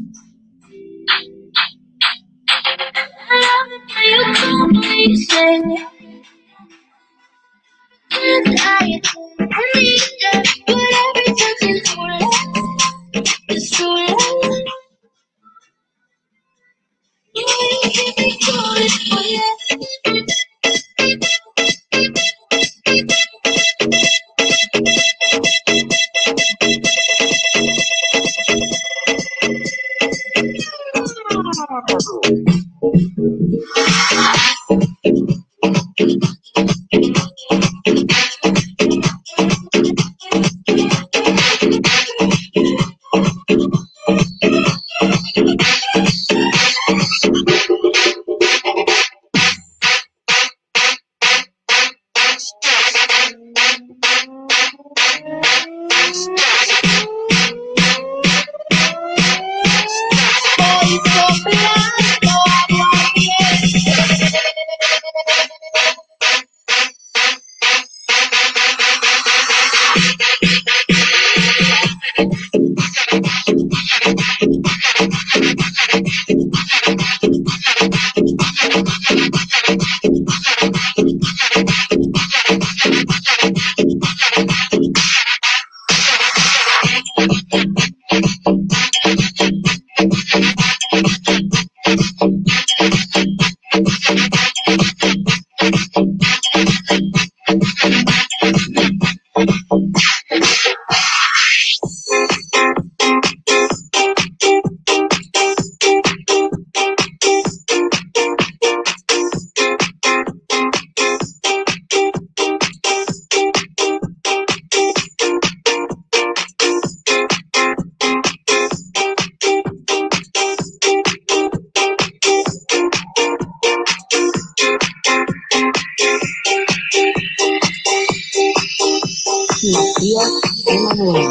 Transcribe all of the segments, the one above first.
Matías Emanuel.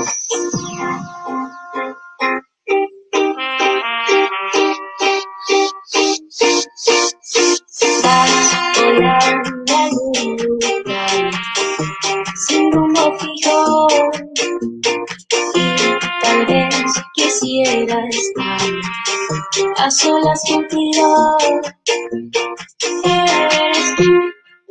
La luna sin rumbo fijo y tal vez quisiera estar a solas contigo. Eres tú.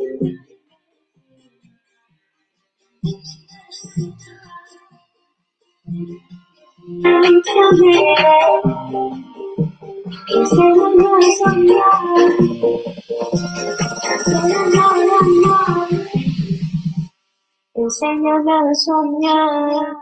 Enséñame a soñar. Enséñame a soñar.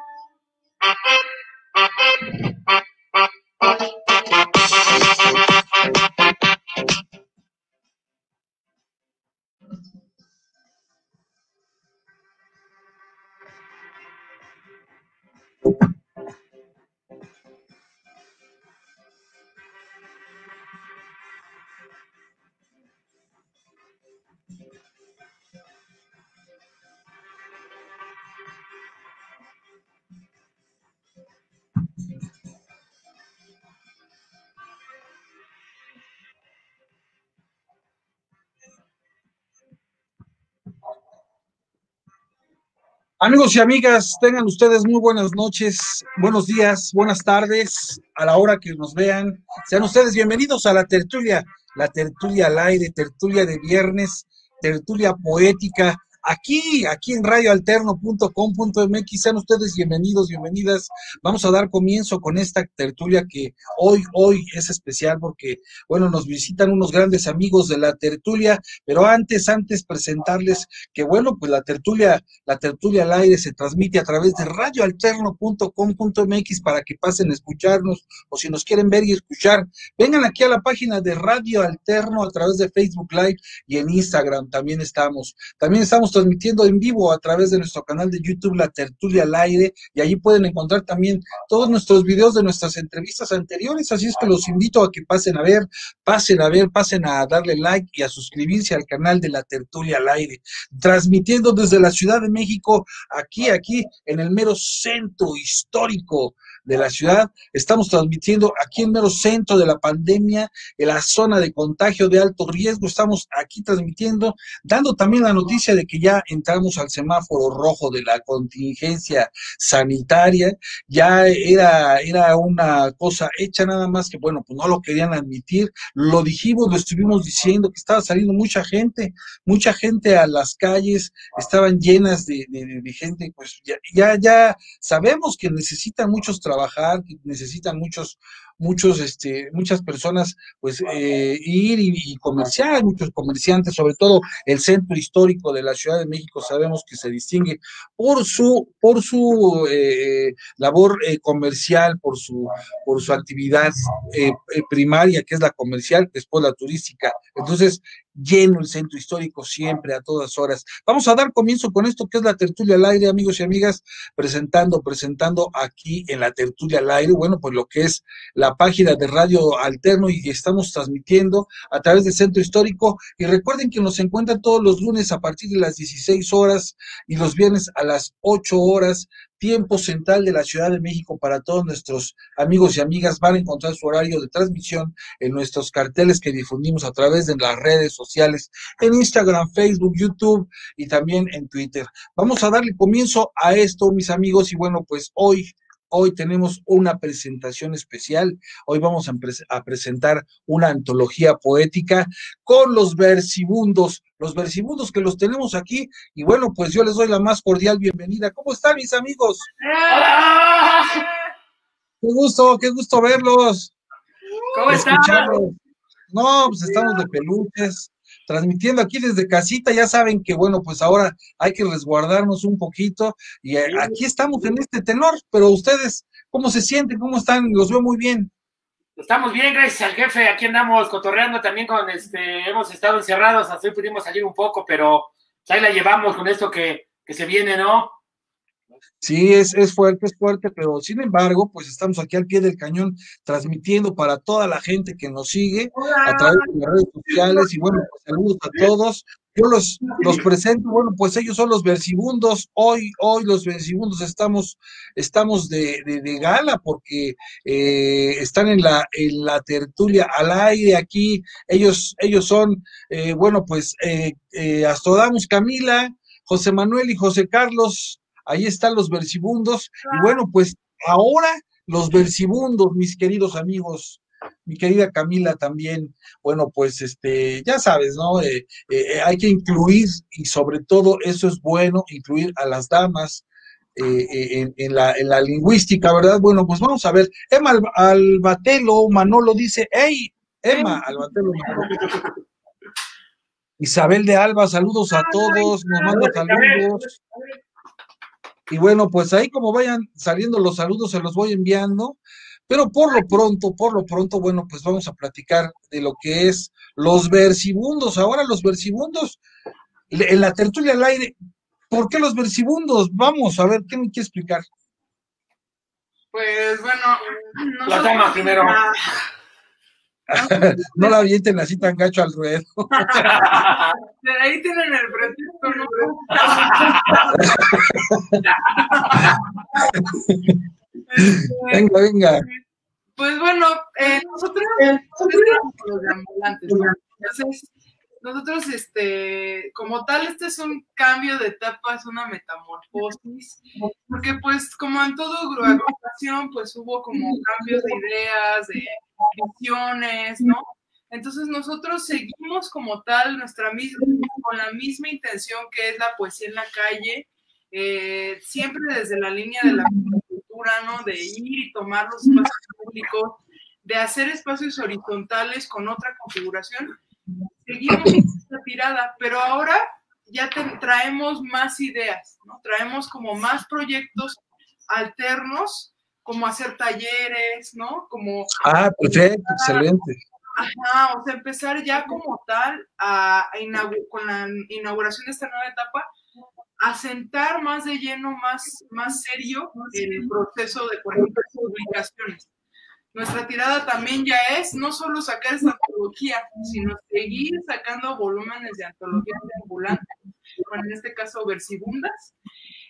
Amigos y amigas, tengan ustedes muy buenas noches, buenos días, buenas tardes, a la hora que nos vean. Sean ustedes bienvenidos a la tertulia al aire, tertulia de viernes, tertulia poética, aquí en radioalterno.com.mx. Sean ustedes bienvenidos, bienvenidas. Vamos a dar comienzo con esta tertulia que hoy es especial porque, bueno, nos visitan unos grandes amigos de la tertulia, pero antes presentarles que, bueno, pues la tertulia al aire se transmite a través de radioalterno.com.mx para que pasen a escucharnos, o si nos quieren ver y escuchar, vengan aquí a la página de Radio Alterno a través de Facebook Live y en Instagram también estamos transmitiendo en vivo a través de nuestro canal de YouTube, La Tertulia al Aire, y allí pueden encontrar también todos nuestros videos de nuestras entrevistas anteriores, así es que los invito a que pasen a darle like y a suscribirse al canal de La Tertulia al Aire, transmitiendo desde la Ciudad de México, aquí en el mero centro histórico de la ciudad. Estamos transmitiendo aquí en mero centro de la pandemia, en la zona de contagio de alto riesgo. Estamos aquí transmitiendo, dando también la noticia de que ya entramos al semáforo rojo de la contingencia sanitaria. Ya era una cosa hecha, nada más que, bueno, pues no lo querían admitir. Lo dijimos, lo estuvimos diciendo, que estaba saliendo mucha gente a las calles, estaban llenas de gente. Pues ya sabemos que necesitan muchos trabajar, que necesitan muchas personas pues ir y comerciar, muchos comerciantes, sobre todo el centro histórico de la Ciudad de México, sabemos que se distingue por su labor comercial, por su actividad primaria, que es la comercial, después la turística. Entonces, lleno el centro histórico siempre, a todas horas. Vamos a dar comienzo con esto que es la tertulia al aire, amigos y amigas, presentando aquí en la tertulia al aire, bueno, pues lo que es la página de Radio Alterno, y estamos transmitiendo a través del centro histórico. Y recuerden que nos encuentran todos los lunes a partir de las 16 horas y los viernes a las 8 horas, tiempo central de la Ciudad de México. Para todos nuestros amigos y amigas, van a encontrar su horario de transmisión en nuestros carteles que difundimos a través de las redes sociales, en Instagram, Facebook, YouTube y también en Twitter. Vamos a darle comienzo a esto, mis amigos, y bueno, pues hoy tenemos una presentación especial. Hoy vamos a presentar una antología poética con los versibundos que los tenemos aquí. Y bueno, pues yo les doy la más cordial bienvenida. ¿Cómo están, mis amigos? Qué gusto verlos. ¿Cómo están? No, pues estamos de peluches, transmitiendo aquí desde casita. Ya saben que, bueno, pues ahora hay que resguardarnos un poquito, y aquí estamos en este tenor. Pero ustedes, ¿cómo se sienten? ¿Cómo están? Los veo muy bien. Estamos bien, gracias al jefe. Aquí andamos cotorreando también hemos estado encerrados, así pudimos salir un poco, pero ahí la llevamos con esto que se viene, ¿no? Sí, es fuerte, pero sin embargo, pues estamos aquí al pie del cañón, transmitiendo para toda la gente que nos sigue a través de las redes sociales. Y bueno, pues saludos a todos. Yo los presento. Bueno, pues ellos son los versibundos. Hoy los versibundos estamos de gala, porque están en la tertulia al aire aquí. Ellos son, bueno, pues Astrodamus, Camila, José Manuel y José Carlos. Ahí están los versibundos. Y bueno, pues ahora los versibundos, mis queridos amigos, mi querida Camila también. Bueno, pues ya sabes, ¿no? Hay que incluir, y sobre todo eso es bueno, incluir a las damas en la lingüística, ¿verdad? Bueno, pues vamos a ver. Emma Albatelo Manolo dice: ¡Hey! Emma Albatelo Manolo. Isabel de Alba, saludos a todos, nos manda saludos. Y bueno, pues ahí como vayan saliendo los saludos, se los voy enviando. Pero por lo pronto, bueno, pues vamos a platicar de lo que es los versibundos. Ahora los versibundos, en la tertulia al aire. ¿Por qué los versibundos? Vamos a ver, ¿qué me quiere explicar? Pues bueno, la toma primero. No la avienten así tan gacho al ruedo. Ahí tienen el pretexto, ¿no? Venga. Pues bueno, nosotros somos los ambulantes, ¿no? Entonces, nosotros, como tal, este es un cambio de etapa, es una metamorfosis, porque pues como en todo agrupación, pues hubo como cambios de ideas, de visiones, ¿no? Entonces nosotros seguimos como tal con la misma intención, que es la poesía en la calle, siempre desde la línea de la cultura, ¿no? De ir y tomar los espacios públicos, de hacer espacios horizontales con otra configuración. Seguimos esta tirada, pero ahora ya traemos más ideas, ¿no? Traemos como más proyectos alternos, como hacer talleres, ¿no? Como perfecto, excelente. Ajá, o sea, empezar ya como tal con la inauguración de esta nueva etapa, a sentar más de lleno, más serio el proceso de, por ejemplo, publicaciones. Nuestra tirada también ya es no solo sacar esta antología, sino seguir sacando volúmenes de antologías ambulantes, bueno, en este caso versibundas,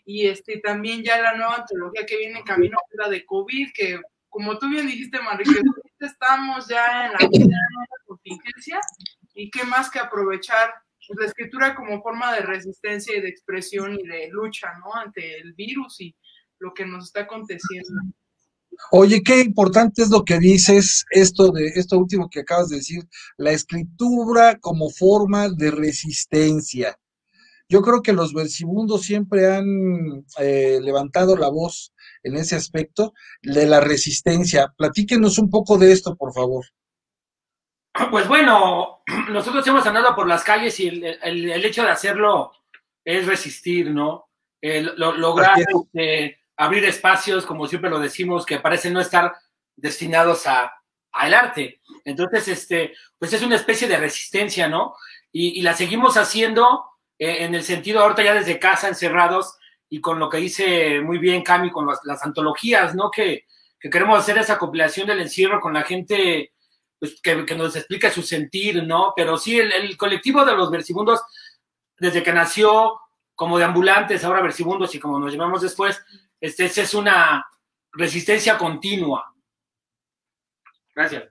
y también ya la nueva antología que viene en camino, es la de COVID, que como tú bien dijiste, Manrique, estamos ya en la contingencia, y qué más que aprovechar pues, la escritura como forma de resistencia y de expresión y de lucha, ¿no? Ante el virus y lo que nos está aconteciendo. Oye, qué importante es lo que dices, esto último que acabas de decir, la escritura como forma de resistencia. Yo creo que los versibundos siempre han levantado la voz en ese aspecto de la resistencia. Platíquenos un poco de esto, por favor. Pues bueno, nosotros hemos andado por las calles y el hecho de hacerlo es resistir, ¿no? Lograr abrir espacios, como siempre lo decimos, que parecen no estar destinados al arte. Entonces, pues es una especie de resistencia, ¿no? Y la seguimos haciendo en el sentido ahorita ya desde casa, encerrados, y con lo que dice muy bien Cami, con las antologías, ¿no? Que queremos hacer esa compilación del encierro con la gente, pues que nos explica su sentir, ¿no? Pero sí, el colectivo de los versibundos, desde que nació como de ambulantes, ahora versibundos y como nos llamamos después, esa es una resistencia continua. Gracias.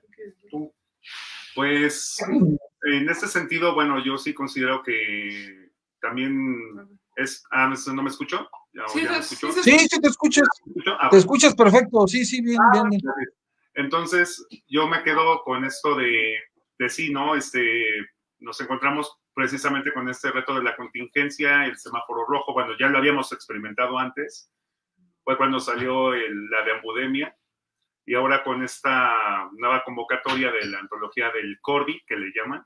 Pues en este sentido, bueno, yo sí considero que también es... ¿no me escuchó? Sí, ¿Ya me escuchó? Sí, te escuchas. Te escuchas perfecto, sí, bien. Entonces, yo me quedo con esto de sí, ¿no? Nos encontramos precisamente con este reto de la contingencia, el semáforo rojo, bueno, ya lo habíamos experimentado antes, fue cuando salió la de Ambudemia, y ahora con esta nueva convocatoria de la antología del Corby, que le llaman,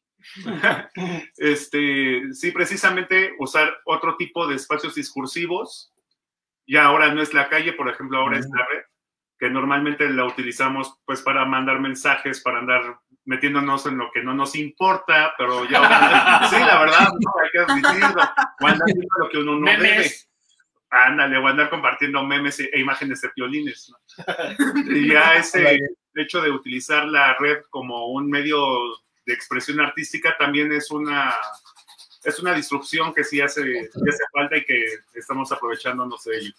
sí, precisamente usar otro tipo de espacios discursivos, ya ahora no es la calle, por ejemplo, ahora es la red, que normalmente la utilizamos pues para mandar mensajes, para andar metiéndonos en lo que no nos importa, pero ya, sí, la verdad, no, hay que admitirlo, o andar viendo lo que uno no debe. Ándale, o andar compartiendo memes e imágenes de piolines, ¿no? Y ya ese hecho de utilizar la red como un medio de expresión artística también es una disrupción que sí hace falta y que estamos aprovechándonos de ello.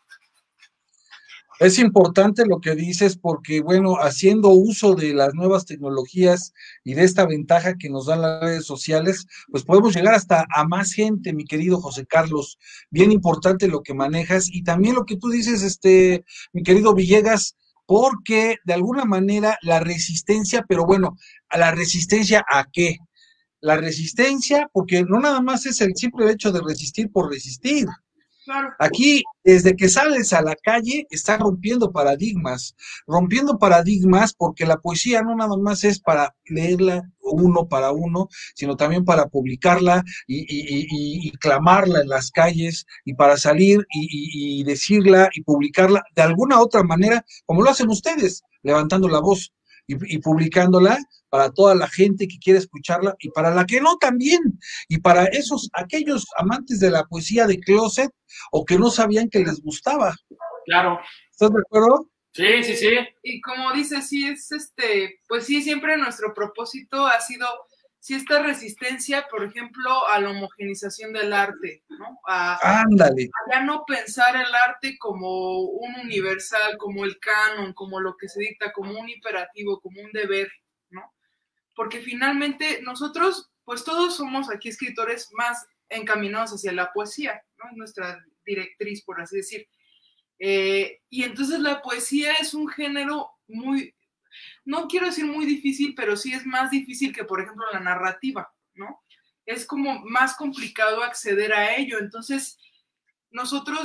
Es importante lo que dices porque, bueno, haciendo uso de las nuevas tecnologías y de esta ventaja que nos dan las redes sociales, pues podemos llegar hasta a más gente, mi querido José Carlos. Bien importante lo que manejas y también lo que tú dices, mi querido Villegas, porque de alguna manera la resistencia, pero bueno, ¿a la resistencia a qué? La resistencia, porque no nada más es el simple hecho de resistir por resistir. Claro. Aquí, desde que sales a la calle, estás rompiendo paradigmas porque la poesía no nada más es para leerla uno para uno, sino también para publicarla y clamarla en las calles y para salir y decirla y publicarla de alguna otra manera, como lo hacen ustedes, levantando la voz y publicándola para toda la gente que quiere escucharla y para la que no también, y para aquellos amantes de la poesía de closet o que no sabían que les gustaba. Claro. ¿Estás de acuerdo? Sí. Y como dices, sí es pues sí, siempre nuestro propósito ha sido sí esta resistencia, por ejemplo, a la homogenización del arte, ¿no? Ándale. A ya no pensar el arte como un universal, como el canon, como lo que se dicta, como un imperativo, como un deber, ¿no? Porque finalmente nosotros, pues todos somos aquí escritores más encaminados hacia la poesía, ¿no? Es nuestra directriz, por así decir. Y entonces la poesía es un género muy, no quiero decir muy difícil, pero sí es más difícil que, por ejemplo, la narrativa, ¿no? Es como más complicado acceder a ello. Entonces, nosotros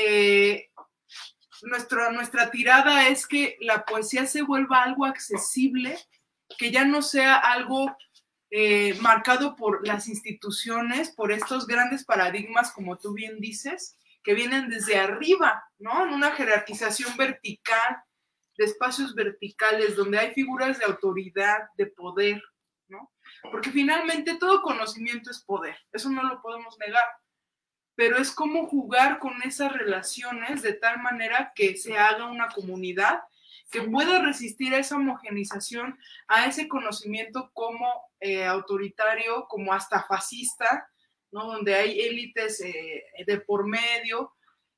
nuestra tirada es que la poesía se vuelva algo accesible, que ya no sea algo marcado por las instituciones, por estos grandes paradigmas, como tú bien dices, que vienen desde arriba, ¿no? En una jerarquización vertical, de espacios verticales, donde hay figuras de autoridad, de poder, ¿no? Porque finalmente todo conocimiento es poder, eso no lo podemos negar, pero es como jugar con esas relaciones de tal manera que se haga una comunidad que pueda resistir a esa homogenización, a ese conocimiento como autoritario, como hasta fascista, ¿no? Donde hay élites de por medio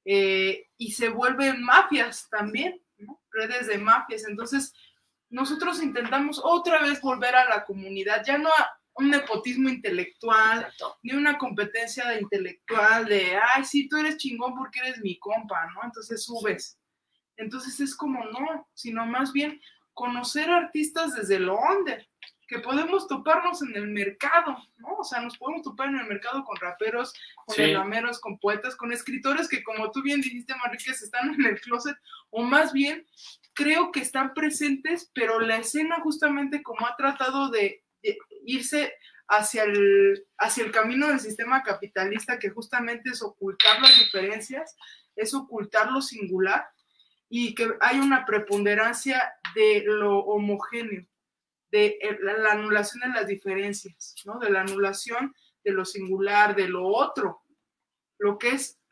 y se vuelven mafias también, ¿no? Redes de mafias. Entonces, nosotros intentamos otra vez volver a la comunidad, ya no a un nepotismo intelectual, ni una competencia intelectual de, ay, sí, tú eres chingón porque eres mi compa, ¿no? Entonces subes. Entonces es como no, sino más bien conocer artistas desde lo under, que podemos toparnos en el mercado, ¿no? O sea, nos podemos topar en el mercado con raperos, con relameros, con poetas, con escritores que, como tú bien dijiste, Manríquez, están en el closet, o más bien creo que están presentes, pero la escena justamente como ha tratado de irse hacia el camino del sistema capitalista, que justamente es ocultar las diferencias, es ocultar lo singular, y que hay una preponderancia de lo homogéneo, de la anulación de las diferencias, ¿no? De la anulación de lo singular, de lo otro, lo que es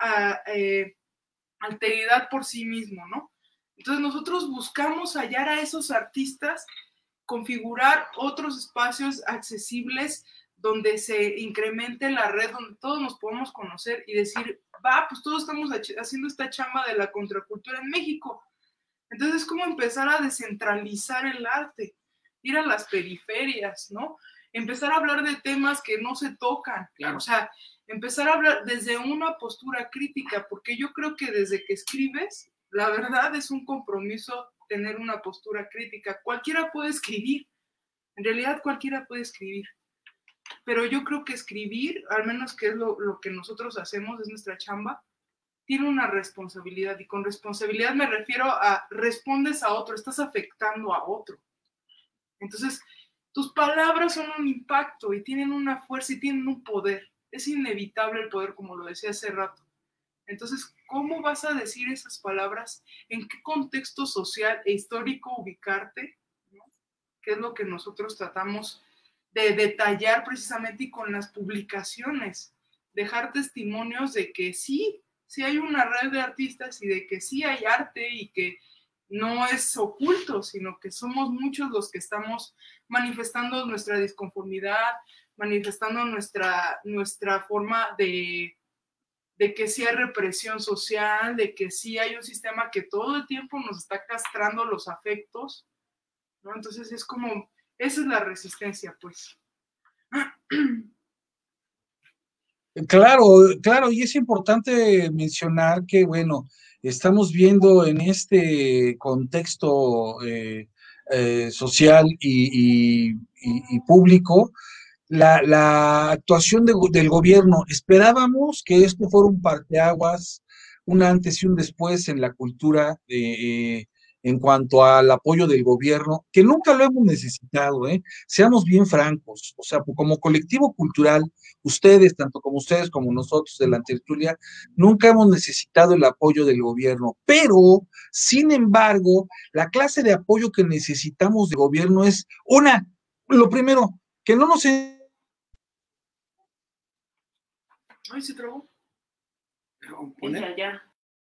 alteridad por sí mismo, ¿no? Entonces nosotros buscamos hallar a esos artistas, configurar otros espacios accesibles donde se incremente la red, donde todos nos podemos conocer y decir, va, pues todos estamos haciendo esta chamba de la contracultura en México. Entonces es como empezar a descentralizar el arte, ir a las periferias, ¿no? Empezar a hablar de temas que no se tocan, claro. O sea, empezar a hablar desde una postura crítica, porque yo creo que desde que escribes, la verdad es un compromiso tener una postura crítica. Cualquiera puede escribir, en realidad cualquiera puede escribir, pero yo creo que escribir, al menos que es lo que nosotros hacemos, es nuestra chamba, tiene una responsabilidad, y con responsabilidad me refiero a respondes a otro, estás afectando a otro. Entonces, tus palabras son un impacto y tienen una fuerza y tienen un poder. Es inevitable el poder, como lo decía hace rato. Entonces, ¿cómo vas a decir esas palabras? ¿En qué contexto social e histórico ubicarte? ¿No? ¿Qué es lo que nosotros tratamos de detallar precisamente y con las publicaciones? Dejar testimonios de que sí hay una red de artistas y de que sí hay arte y que no es oculto, sino que somos muchos los que estamos manifestando nuestra disconformidad, manifestando nuestra forma de que sí hay represión social, de que sí hay un sistema que todo el tiempo nos está castrando los afectos, ¿no? Entonces es como, esa es la resistencia, pues. Claro, claro, y es importante mencionar que, bueno, estamos viendo en este contexto social y público la actuación del gobierno. Esperábamos que esto fuera un parteaguas, un antes y un después en la cultura en cuanto al apoyo del gobierno, que nunca lo hemos necesitado, seamos bien francos, o sea, como colectivo cultural, ustedes, tanto como ustedes como nosotros de la tertulia, nunca hemos necesitado el apoyo del gobierno, pero, sin embargo, la clase de apoyo que necesitamos del gobierno es lo primero, que no nos... Ay, se trabó. Ya.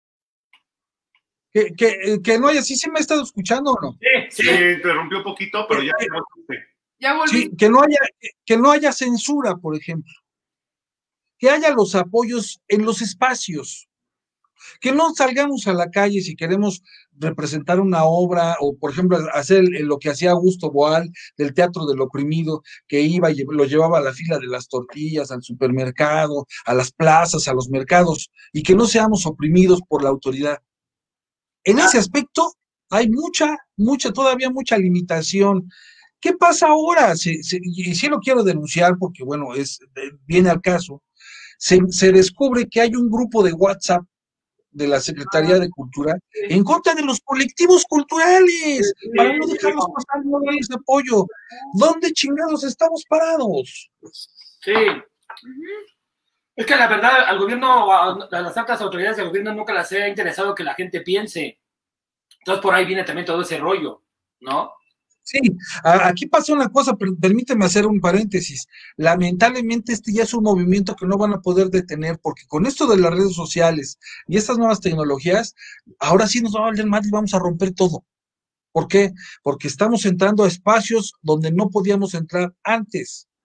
Que no haya, sí me ha estado escuchando o no. Sí, interrumpió un poquito, pero ya volví. Sí, que no haya censura, por ejemplo. Que haya los apoyos en los espacios. Que no salgamos a la calle si queremos representar una obra, o por ejemplo, hacer lo que hacía Augusto Boal del Teatro del Oprimido, que lo llevaba a la fila de las tortillas, al supermercado, a las plazas, a los mercados, y que no seamos oprimidos por la autoridad. En ese aspecto hay todavía mucha limitación. ¿Qué pasa ahora? Y sí lo quiero denunciar porque, bueno, viene al caso. Se descubre que hay un grupo de WhatsApp de la Secretaría de Cultura en contra de los colectivos culturales, para no dejarlos pasar, no darles apoyo. ¿Dónde chingados estamos parados? Sí. Es que la verdad, al gobierno, a las altas autoridades del gobierno nunca les ha interesado que la gente piense. Entonces por ahí viene también todo ese rollo, ¿no? Sí, aquí pasa una cosa, permíteme hacer un paréntesis. Lamentablemente ya es un movimiento que no van a poder detener, porque con esto de las redes sociales y estas nuevas tecnologías, ahora sí nos va a valer mal y vamos a romper todo. ¿Por qué? Porque estamos entrando a espacios donde no podíamos entrar antes.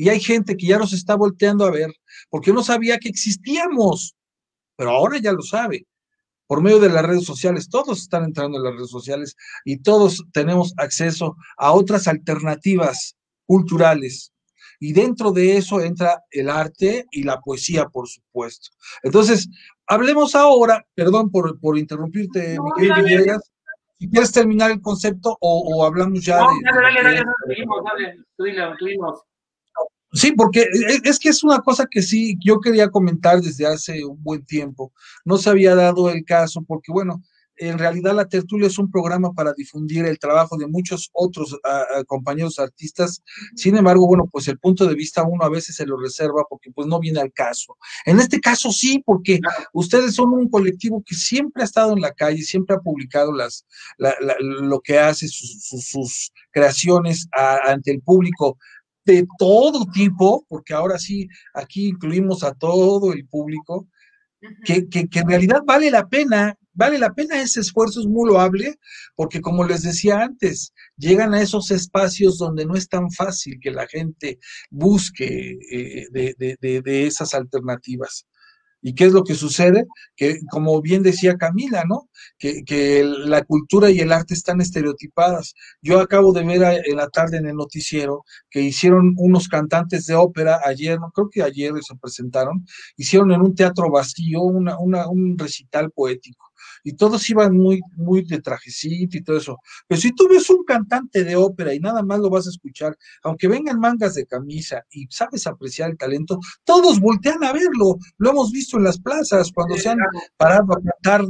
Y hay gente que ya nos está volteando a ver porque no sabía que existíamos, pero ahora ya lo sabe. Por medio de las redes sociales, todos están entrando en las redes sociales y todos tenemos acceso a otras alternativas culturales. Y dentro de eso entra el arte y la poesía, por supuesto. Entonces, hablemos ahora, perdón por interrumpirte, No, mi querido dale. Villegas, si quieres terminar el concepto o hablamos ya No, de... dale, tú dinos. Sí, porque es que es una cosa que sí, yo quería comentar desde hace un buen tiempo. No se había dado el caso porque, bueno, en realidad la tertulia es un programa para difundir el trabajo de muchos otros compañeros artistas. Sin embargo, bueno, pues el punto de vista uno a veces se lo reserva porque pues no viene al caso. En este caso sí, porque ustedes son un colectivo que siempre ha estado en la calle, siempre ha publicado lo que hace, sus creaciones ante el público de todo tipo, porque ahora sí, aquí incluimos a todo el público, que en realidad vale la pena ese esfuerzo, es muy loable, porque como les decía antes, llegan a esos espacios donde no es tan fácil que la gente busque de esas alternativas. ¿Y qué es lo que sucede? Que, como bien decía Camila, ¿no? Que la cultura y el arte están estereotipadas. Yo acabo de ver en la tarde en el noticiero que hicieron unos cantantes de ópera ayer, no creo que ayer se presentaron, hicieron en un teatro vacío un recital poético. Y todos iban muy de trajecito y todo eso. Pero si tú ves un cantante de ópera y nada más lo vas a escuchar, aunque vengan mangas de camisa y sabes apreciar el talento, todos voltean a verlo. Lo hemos visto en las plazas cuando se han parado a cantar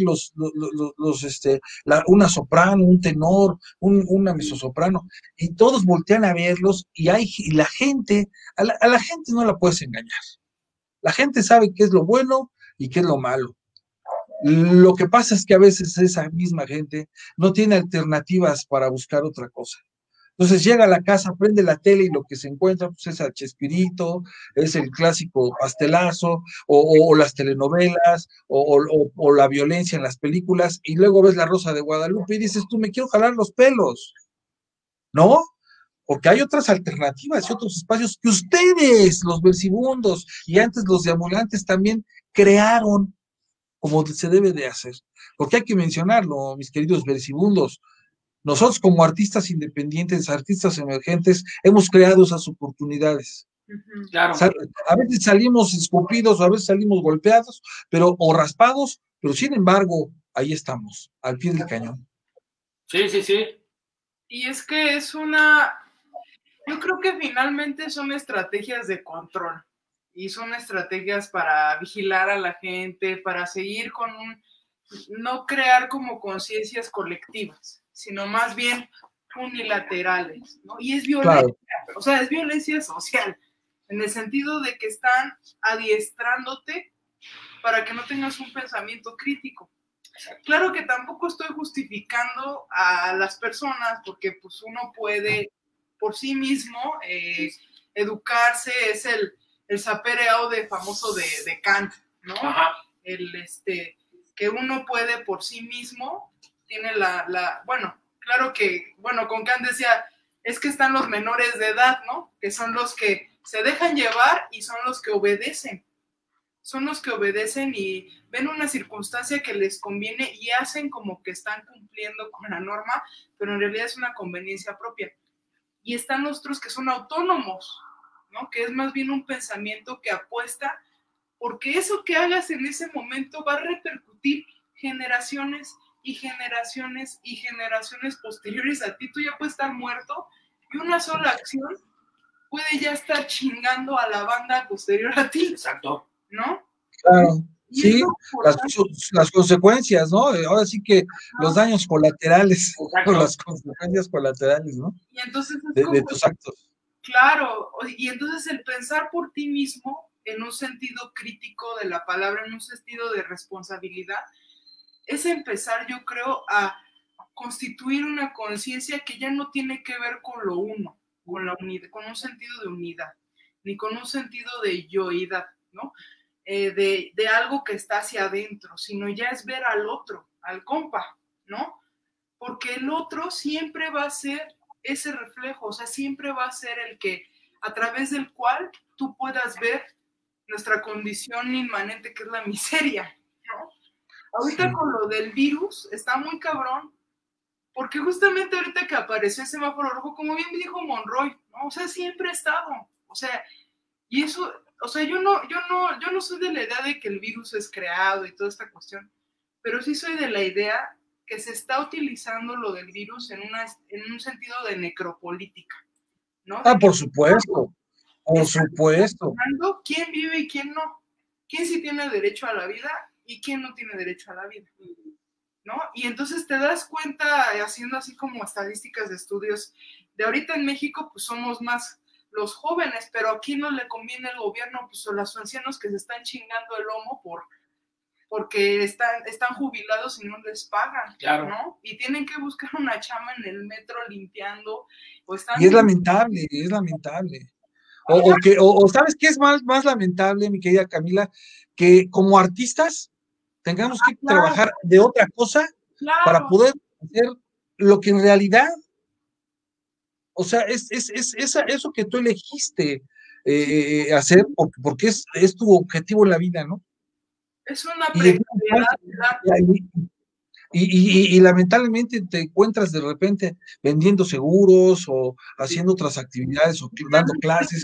una soprano, un tenor, una mezzosoprano, y todos voltean a verlos y la gente, a la gente no la puedes engañar. La gente sabe qué es lo bueno y qué es lo malo. Lo que pasa es que a veces esa misma gente no tiene alternativas para buscar otra cosa. Entonces llega a la casa, prende la tele y lo que se encuentra pues, es el Chespirito, es el clásico pastelazo, o las telenovelas, o la violencia en las películas, y luego ves La Rosa de Guadalupe y dices, tú me quiero jalar los pelos, ¿no? Porque hay otras alternativas y otros espacios que ustedes, los versibundos, y antes los deambulantes también crearon como se debe de hacer. Porque hay que mencionarlo, mis queridos versibundos, nosotros como artistas independientes, artistas emergentes, hemos creado esas oportunidades. Claro. A veces salimos escupidos, a veces salimos golpeados, o raspados, pero sin embargo, ahí estamos, al pie del cañón. Sí. Y es que yo creo que finalmente son estrategias de control y son estrategias para vigilar a la gente, para seguir no crear como conciencias colectivas, sino más bien unilaterales, ¿no? Y es violencia, claro. O sea, es violencia social, en el sentido de que están adiestrándote para que no tengas un pensamiento crítico. Claro que tampoco estoy justificando a las personas, porque pues uno puede por sí mismo educarse, es el sapere aude famoso de Kant, ¿no? Ajá. Que uno puede por sí mismo, tiene bueno, claro que, bueno, con Kant decía, es que están los menores de edad, ¿no? Que son los que se dejan llevar y son los que obedecen. Son los que obedecen y ven una circunstancia que les conviene y hacen como que están cumpliendo con la norma, pero en realidad es una conveniencia propia. Y están los otros que son autónomos, ¿no? Que es más bien un pensamiento que apuesta, porque eso que hagas en ese momento va a repercutir generaciones y generaciones y generaciones posteriores a ti. Tú ya puedes estar muerto y una sola acción puede ya estar chingando a la banda posterior a ti. Exacto. ¿No? Claro, sí, las consecuencias, ¿no? Ahora sí que los daños colaterales, o las consecuencias colaterales, ¿no? Y entonces de tus actos. Claro, y entonces el pensar por ti mismo en un sentido crítico de la palabra, en un sentido de responsabilidad, es empezar, yo creo, a constituir una conciencia que ya no tiene que ver con lo uno, con la unidad, con un sentido de unidad, ni con un sentido de yoidad, ¿no? De algo que está hacia adentro, sino ya es ver al otro, al compa, ¿no? Porque el otro siempre va a ser ese reflejo, o sea, siempre va a ser el que a través del cual tú puedas ver nuestra condición inmanente, que es la miseria, ¿no? Ahorita Sí. con lo del virus está muy cabrón, porque justamente ahorita que apareció el semáforo rojo, como bien dijo Monroy, ¿no? O sea, siempre ha estado, o sea, y eso, o sea, yo no soy de la idea de que el virus es creado y toda esta cuestión, pero sí soy de la idea que se está utilizando lo del virus en un sentido de necropolítica, ¿no? Ah, por supuesto, por supuesto. ¿Quién vive y quién no? ¿Quién sí tiene derecho a la vida y quién no tiene derecho a la vida? ¿No? Y entonces te das cuenta, haciendo así como estadísticas de estudios, de ahorita en México pues somos más los jóvenes, pero aquí no le conviene al gobierno, pues a los ancianos que se están chingando el lomo porque están jubilados y no les pagan, claro, ¿no? Y tienen que buscar una chama en el metro limpiando, o están... Y es lamentable, es lamentable. O ¿sabes qué es más lamentable, mi querida Camila? Que como artistas tengamos que trabajar de otra cosa para poder hacer lo que en realidad, o sea, es eso que tú elegiste hacer porque es tu objetivo en la vida, ¿no? Es una Y, precariedad. y lamentablemente te encuentras de repente vendiendo seguros o haciendo otras actividades o dando clases.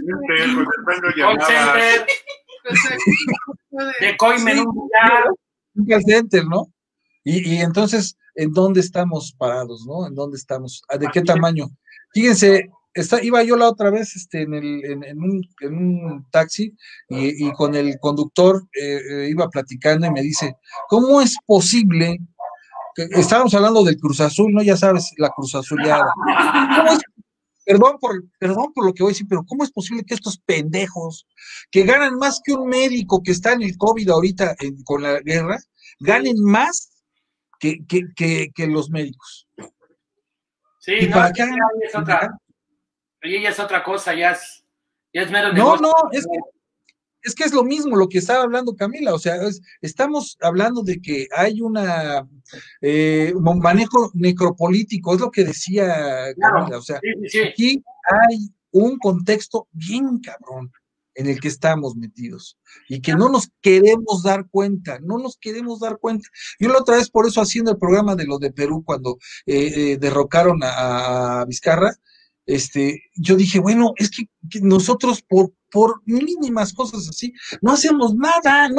De coime en un lugar. Center, ¿no? Y entonces, ¿en dónde estamos parados, no? ¿En dónde estamos? ¿De qué tamaño? Fíjense, iba yo la otra vez en un taxi y con el conductor iba platicando y me dice, ¿cómo es posible? Estábamos hablando del Cruz Azul, ¿no? Ya sabes, la Cruz Azuleada. Perdón por lo que voy a decir, pero ¿cómo es posible que estos pendejos que ganan más que un médico que está en el COVID ahorita con la guerra, ganen más que los médicos? Sí, ¿Y no, para qué? Ella es otra cosa, ya es mero No, negocio. es que es lo mismo lo que estaba hablando Camila, o sea, estamos hablando de que hay un manejo necropolítico, es lo que decía Camila, Claro, o sea, sí. Aquí hay un contexto bien cabrón en el que estamos metidos y que no nos queremos dar cuenta. Yo la otra vez, por eso haciendo el programa de lo de Perú, cuando derrocaron a Vizcarra, yo dije, bueno, es que nosotros por mínimas cosas así, no hacemos nada,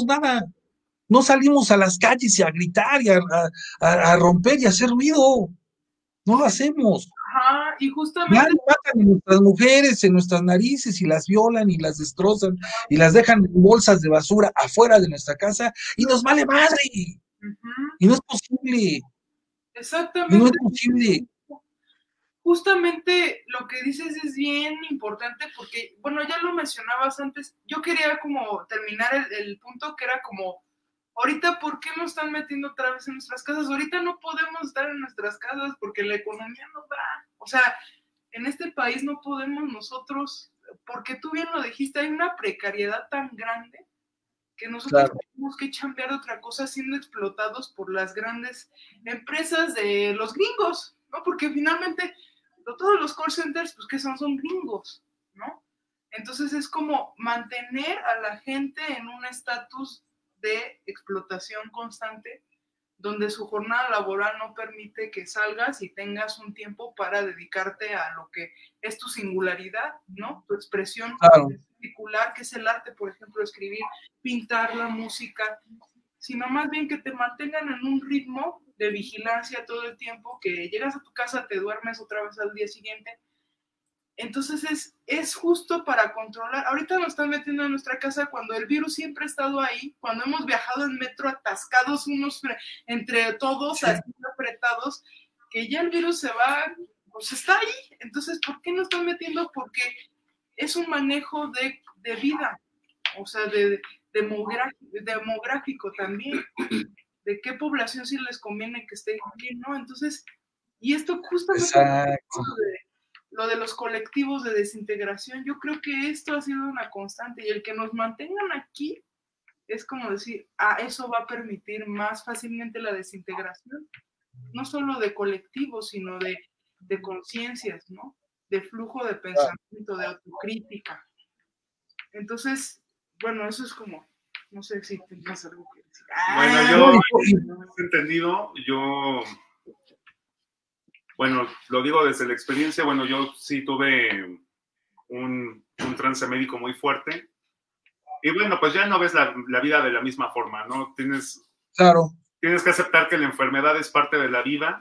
no salimos a las calles y a gritar y a romper y a hacer ruido, no lo hacemos. Ajá, y justamente... Matan a nuestras mujeres en nuestras narices y las violan y las destrozan y las dejan en bolsas de basura afuera de nuestra casa y nos vale madre. Y no es posible. Exactamente. Y no es posible. Justamente lo que dices es bien importante porque, bueno, ya lo mencionabas antes, yo quería como terminar el punto que era como, ahorita, ¿por qué nos están metiendo otra vez en nuestras casas? Ahorita no podemos estar en nuestras casas porque la economía no da. O sea, en este país no podemos nosotros, porque tú bien lo dijiste, hay una precariedad tan grande que nosotros tenemos que chambear otra cosa siendo explotados por las grandes empresas de los gringos, ¿no? Porque finalmente todos los call centers, pues, ¿qué son? Son gringos, ¿no? Entonces es como mantener a la gente en un estatus de explotación constante, donde su jornada laboral no permite que salgas y tengas un tiempo para dedicarte a lo que es tu singularidad, ¿no? Tu expresión particular, que es el arte, por ejemplo, escribir, pintar, la música, sino más bien que te mantengan en un ritmo de vigilancia todo el tiempo, que llegas a tu casa, te duermes otra vez al día siguiente. Entonces es justo para controlar. Ahorita nos están metiendo en nuestra casa cuando el virus siempre ha estado ahí, cuando hemos viajado en metro atascados unos entre todos, así apretados, que ya el virus se va, pues está ahí. Entonces, ¿por qué nos están metiendo? Porque es un manejo de vida, o sea, demográfico también, de qué población sí les conviene que esté aquí, ¿no? Entonces, y esto justamente lo de los colectivos de desintegración, yo creo que esto ha sido una constante y el que nos mantengan aquí es como decir, eso va a permitir más fácilmente la desintegración, no solo de colectivos, sino de conciencias, ¿no? de flujo de pensamiento, de autocrítica. Entonces, bueno, eso es como, no sé si tienes algo que decir. Bueno, yo entendido, bueno, lo digo desde la experiencia, bueno, yo sí tuve un trance médico muy fuerte. Y bueno, pues ya no ves la vida de la misma forma, ¿no? Tienes que aceptar que la enfermedad es parte de la vida.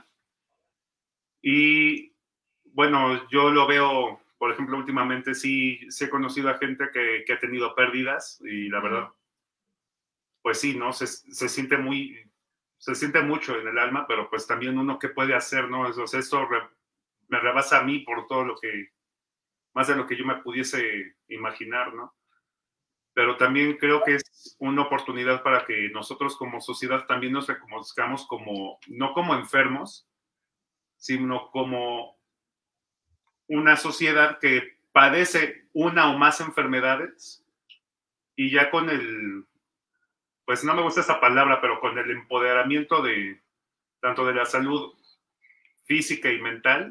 Y bueno, yo lo veo, por ejemplo, últimamente sí he conocido a gente que ha tenido pérdidas y la verdad, pues sí, ¿no? Se siente mucho en el alma, pero pues también uno qué puede hacer, ¿no? Esto me rebasa a mí por todo más de lo que yo me pudiese imaginar, ¿no? Pero también creo que es una oportunidad para que nosotros como sociedad también nos reconozcamos no como enfermos, sino como una sociedad que padece una o más enfermedades y ya con pues no me gusta esa palabra, pero con el empoderamiento tanto de la salud física y mental,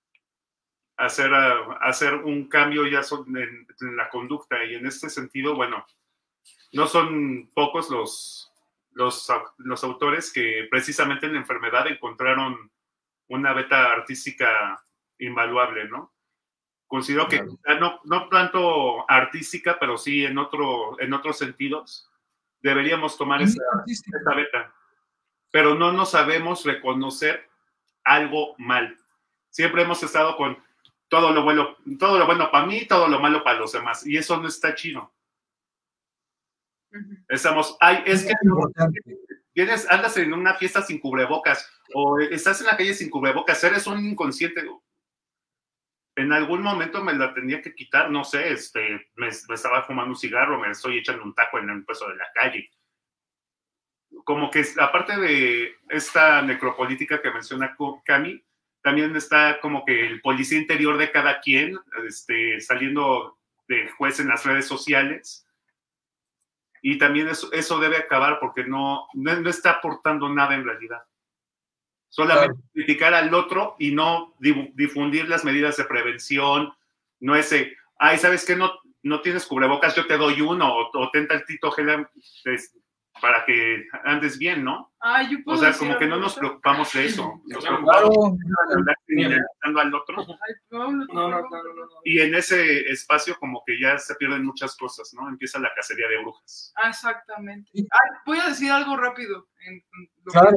hacer un cambio ya en la conducta. Y en este sentido, bueno, no son pocos los autores que precisamente en la enfermedad encontraron una beta artística invaluable, ¿no? Considero que no tanto artística, pero sí en otros sentidos deberíamos tomar esa beta. Pero no nos sabemos reconocer algo mal. Siempre hemos estado con todo lo bueno para mí, todo lo malo para los demás. Y eso no está chido. Estamos, es que andas en una fiesta sin cubrebocas o estás en la calle sin cubrebocas, eres un inconsciente. En algún momento me la tenía que quitar, no sé, me estaba fumando un cigarro, me estoy echando un taco en el peso de la calle. Como que aparte de esta necropolítica que menciona Cami, también está como que el policía interior de cada quien, saliendo de juez en las redes sociales. Y también eso debe acabar porque no está aportando nada en realidad. Solamente criticar al otro y no difundir las medidas de prevención. No ese, ¿sabes qué? No tienes cubrebocas, yo te doy uno, o ten tantito gel para que andes bien, ¿no? O sea, como que no nos preocupamos de eso. Nos preocupamos de andar criminalizando al otro. Y en ese espacio como que ya se pierden muchas cosas, ¿no? Empieza la cacería de brujas. Exactamente. Voy a decir algo rápido. Claro.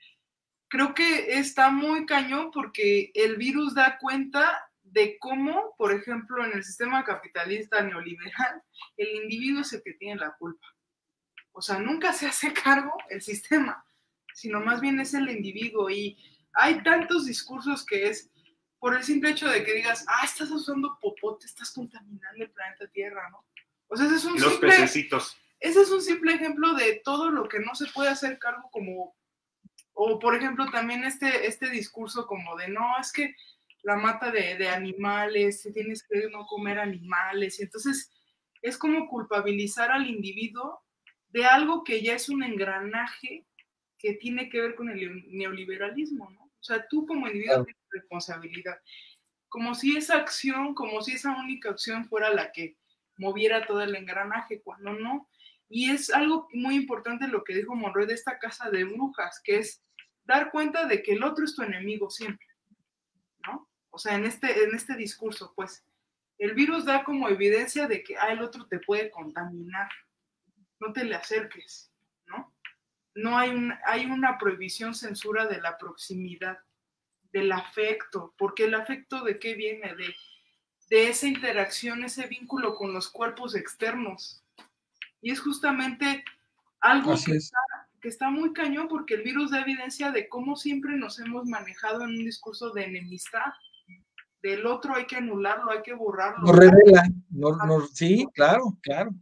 Creo que está muy cañón porque el virus da cuenta de cómo, por ejemplo, en el sistema capitalista neoliberal, el individuo es el que tiene la culpa. O sea, nunca se hace cargo el sistema, sino más bien es el individuo. Y hay tantos discursos que es por el simple hecho de que digas, estás usando popote, estás contaminando el planeta Tierra, ¿no? O sea, ese es los pececitos. Ese es un simple ejemplo de todo lo que no se puede hacer cargo como... O, por ejemplo, también este discurso como de, no, es que la mata de animales, tienes que no comer animales. Y entonces es como culpabilizar al individuo de algo que ya es un engranaje que tiene que ver con el neoliberalismo, ¿no? O sea, tú como individuo tienes responsabilidad. Como si esa acción, como si esa única acción fuera la que moviera todo el engranaje, cuando no. Y es algo muy importante lo que dijo Monroy de esta casa de brujas, que es dar cuenta de que el otro es tu enemigo siempre, ¿no? O sea, en este discurso, pues, el virus da como evidencia de que el otro te puede contaminar. No te le acerques, ¿no? No hay una prohibición, censura de la proximidad, del afecto, porque el afecto ¿de qué viene? De esa interacción, ese vínculo con los cuerpos externos. Y es justamente algo que está muy cañón porque el virus da evidencia de cómo siempre nos hemos manejado en un discurso de enemistad. Del otro hay que anularlo, hay que borrarlo. Nos revela, sí, claro,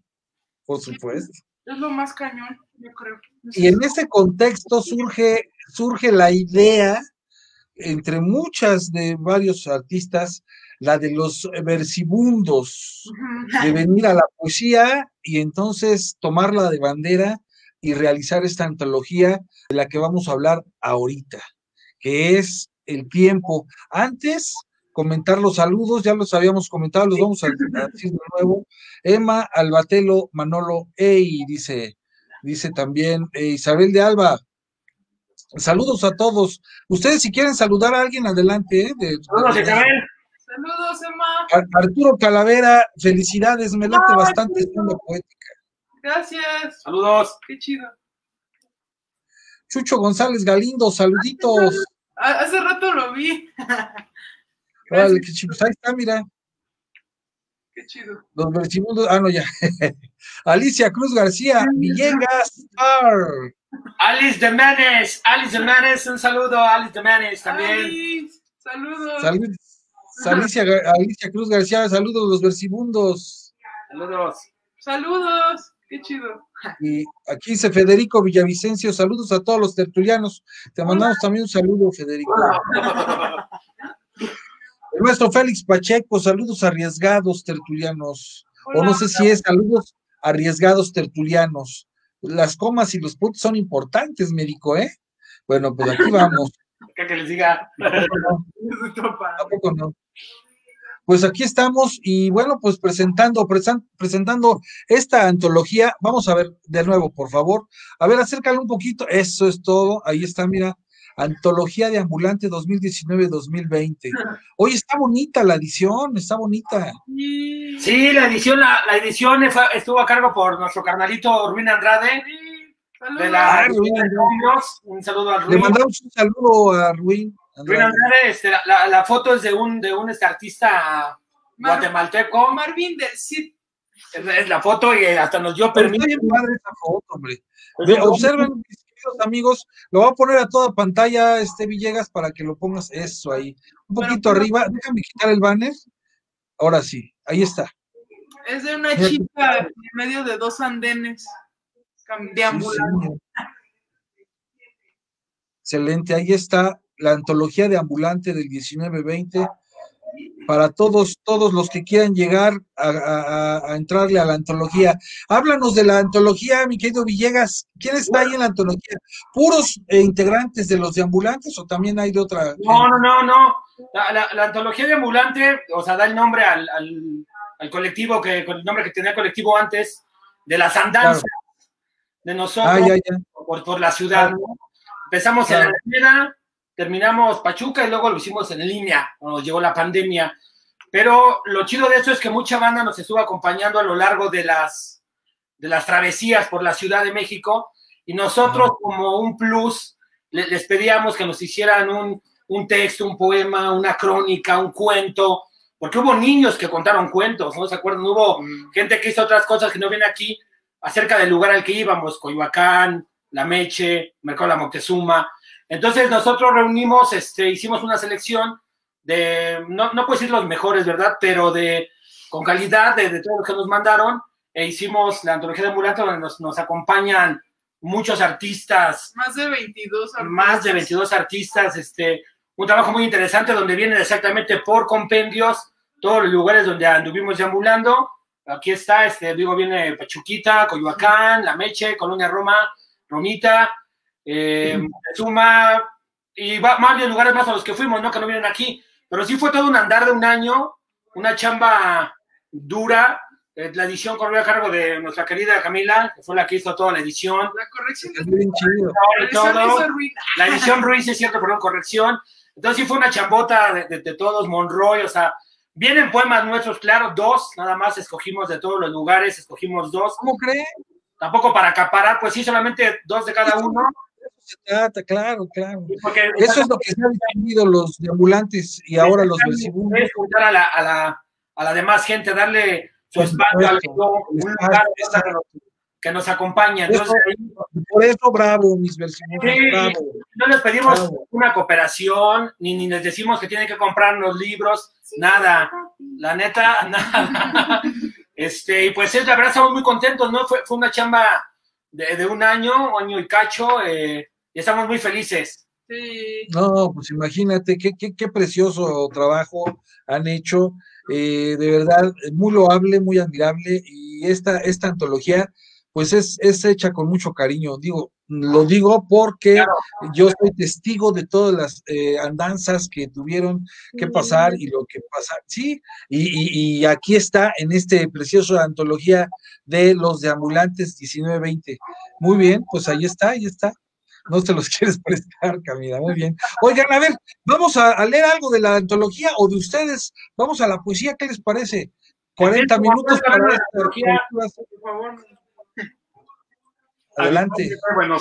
por supuesto. Es lo más cañón, yo creo. Y en ese contexto surge la idea, entre muchas de varios artistas, la de los versibundos, de venir a la poesía y entonces tomarla de bandera y realizar esta antología de la que vamos a hablar ahorita, que es El Tiempo. Antes comentar los saludos, ya los habíamos comentado, los vamos a decir de nuevo. Emma Albatelo Manolo, dice también Isabel de Alba. Saludos a todos. Ustedes si quieren saludar a alguien, adelante. Saludos, Isabel. Saludos, Emma. Arturo Calavera, felicidades, me late bastante siendo poética. Gracias. Saludos. Qué chido. Chucho González Galindo, saluditos. Hace rato lo vi. Vale, qué chido. Ahí está, mira. Qué chido. Los versimundos, no, ya. Alicia Cruz García, Villegas, Alice de Manes, un saludo a Alice de Manes también. Alice, saludos. Alicia Cruz García, saludos los versimundos. Saludos, qué chido. Y aquí dice Federico Villavicencio, saludos a todos los tertulianos. Te mandamos también un saludo, Federico. El maestro Félix Pacheco, saludos arriesgados tertulianos. O no sé si es saludos arriesgados tertulianos. Las comas y los puntos son importantes, médico, ¿eh? Bueno, pues aquí vamos. ¿Qué que les diga? Tampoco no. Pues aquí estamos y bueno, pues presentando esta antología. Vamos a ver de nuevo, por favor. A ver, acércale un poquito. Eso es todo. Ahí está, mira. Antología de Ambulante 2019-2020. Hoy está bonita la edición, está bonita. Sí, la edición estuvo a cargo por nuestro carnalito Ruin Andrade. De la un saludo a Ruin. Le mandamos un saludo a Ruin Andrade. La foto es de un artista guatemalteco. Marvin del Cid. Es la foto y hasta nos dio permiso. Está bien padre esa foto, hombre. Observen, mis queridos amigos, lo voy a poner a toda pantalla, Villegas, para que lo pongas eso ahí. Un poquito arriba, déjame quitar el banner. Ahora sí, ahí está. Es de una chica en medio de dos andenes deambulando. Sí. Excelente, ahí está la antología de Ambulante del 19-20. Para todos los que quieran llegar a entrarle a la antología. Háblanos de la antología, mi querido Villegas. ¿Quién está ahí en la antología? ¿Puros integrantes de los de Ambulantes o también hay de otra? No. La antología de Ambulante, o sea, da el nombre al colectivo, con el nombre que tenía el colectivo antes, de las andanzas de nosotros por la ciudad, ¿no? Empezamos en la Alameda, terminamos Pachuca y luego lo hicimos en línea, cuando llegó la pandemia. Pero lo chido de eso es que mucha banda nos estuvo acompañando a lo largo de las travesías por la Ciudad de México, y nosotros como un plus les pedíamos que nos hicieran un texto, un poema, una crónica, un cuento, porque hubo niños que contaron cuentos, ¿no se acuerdan? Hubo gente que hizo otras cosas que no viene aquí, acerca del lugar al que íbamos, Coyoacán, La Meche, Mercado La Moctezuma. Entonces nosotros reunimos, hicimos una selección de, no puedo decir los mejores, ¿verdad? Pero con calidad de todo lo que nos mandaron, e hicimos la antología de Ambulante, donde nos acompañan muchos artistas. Más de 22 artistas. Más de 22 artistas, un trabajo muy interesante donde vienen exactamente por compendios todos los lugares donde anduvimos deambulando. Aquí está, viene Pachuquita, Coyoacán, La Meche, Colonia Roma, Romita, Suma, y varios lugares más a los que fuimos, ¿no? Que no vienen aquí, pero sí fue todo un andar de un año, una chamba dura. La edición corrió a cargo de nuestra querida Camila, que fue la que hizo toda la edición. La corrección es bien chido. La edición Ruiz, es cierto, perdón, corrección. Entonces sí fue una chambota de todos, Monroy, o sea, vienen poemas nuestros, claro, 2, nada más escogimos de todos los lugares, escogimos 2. ¿Cómo cree? Tampoco para acaparar, pues sí, solamente 2 de cada uno. Se trata, claro. Eso es lo que se han definido los deambulantes y ahora los versibundos. Es juntar a la demás gente, darle su espacio a un lugar que nos acompaña. Entonces, por eso, bravo, mis versibundos, bravo. No les pedimos una cooperación, ni les decimos que tienen que comprarnos libros, nada. La neta, nada. Y pues la verdad estamos muy contentos, ¿no? Fue una chamba de un año y cacho, y estamos muy felices. Sí. No, pues imagínate qué precioso trabajo han hecho, de verdad, muy loable, muy admirable, y esta antología, pues es hecha con mucho cariño. Digo, Lo digo porque Claro. yo soy testigo de todas las andanzas que tuvieron que pasar y lo que pasa, sí, y aquí está en este precioso antología de los deambulantes 19-20. Muy bien, pues ahí está, ahí está. No te los quieres prestar, Camila, muy bien. Oigan, a ver, vamos a leer algo de la antología o de ustedes. Vamos a la poesía, ¿qué les parece? 40 minutos para esta antología, lectura. Por favor. Adelante. Bueno,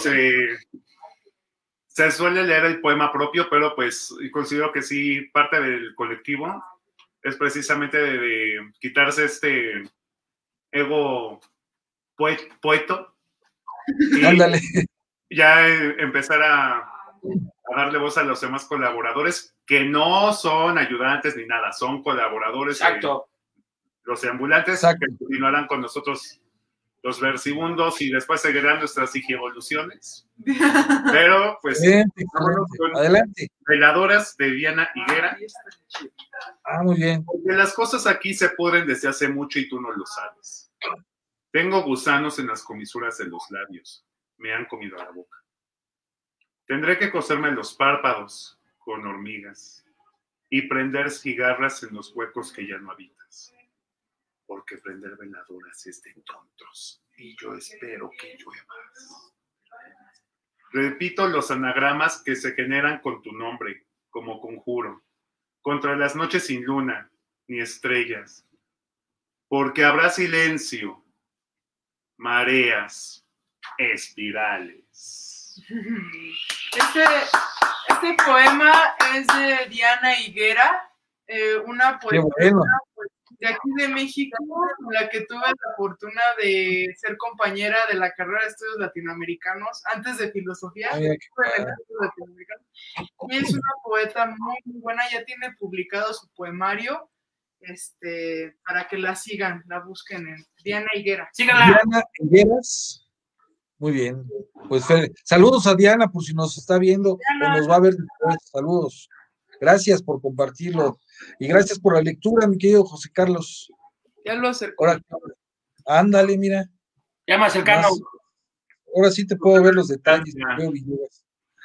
se suele leer el poema propio, pero pues considero que sí, parte del colectivo es precisamente de quitarse este ego poeto y Ándale. ya empezar a darle voz a los demás colaboradores que no son ayudantes ni nada, son colaboradores. Exacto. Los ambulantes. Exacto. Que continuarán con nosotros los versibundos y después seguirán nuestras digievoluciones. Pero, pues, Excelente, excelente. Adelante. Veladoras de Diana Higuera. Ah, muy bien. Porque las cosas aquí se pudren desde hace mucho y tú no lo sabes. Tengo gusanos en las comisuras de los labios. Me han comido la boca. Tendré que coserme los párpados con hormigas y prender cigarras en los huecos que ya no habitas. Porque prender veladoras es de tontos y yo espero que lluevas. Repito los anagramas que se generan con tu nombre, como conjuro, contra las noches sin luna ni estrellas, porque habrá silencio, mareas, espirales. Este poema es de Diana Higuera, una poeta bueno. de aquí de México, con la que tuve la fortuna de ser compañera de la carrera de estudios latinoamericanos, antes de filosofía. Ay, y es una poeta muy, muy buena, ya tiene publicado su poemario, para que la sigan, la busquen en Diana Higuera. Síganla. Diana Higueras. Muy bien. Pues saludos a Diana por si nos está viendo Diana. o nos va a ver después. Saludos. Gracias por compartirlo. Y gracias por la lectura, mi querido José Carlos. Ya lo acercó. Ahora, ándale, mira. Ya más cercano. Ahora sí te puedo ver los detalles. Veo videos.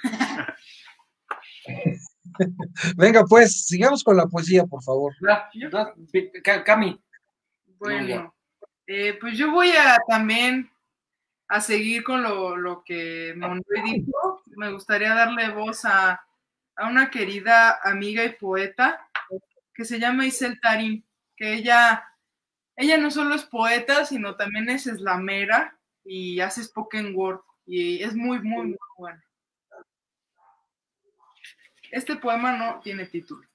Venga, pues, sigamos con la poesía, por favor. Cami. Bueno, pues yo voy a también a seguir con lo que Monroy dijo. Me gustaría darle voz a una querida amiga y poeta que se llama Isel Tarín, que ella no solo es poeta, sino también es slamera y hace spoken word y es muy, muy, muy buena. Este poema no tiene título.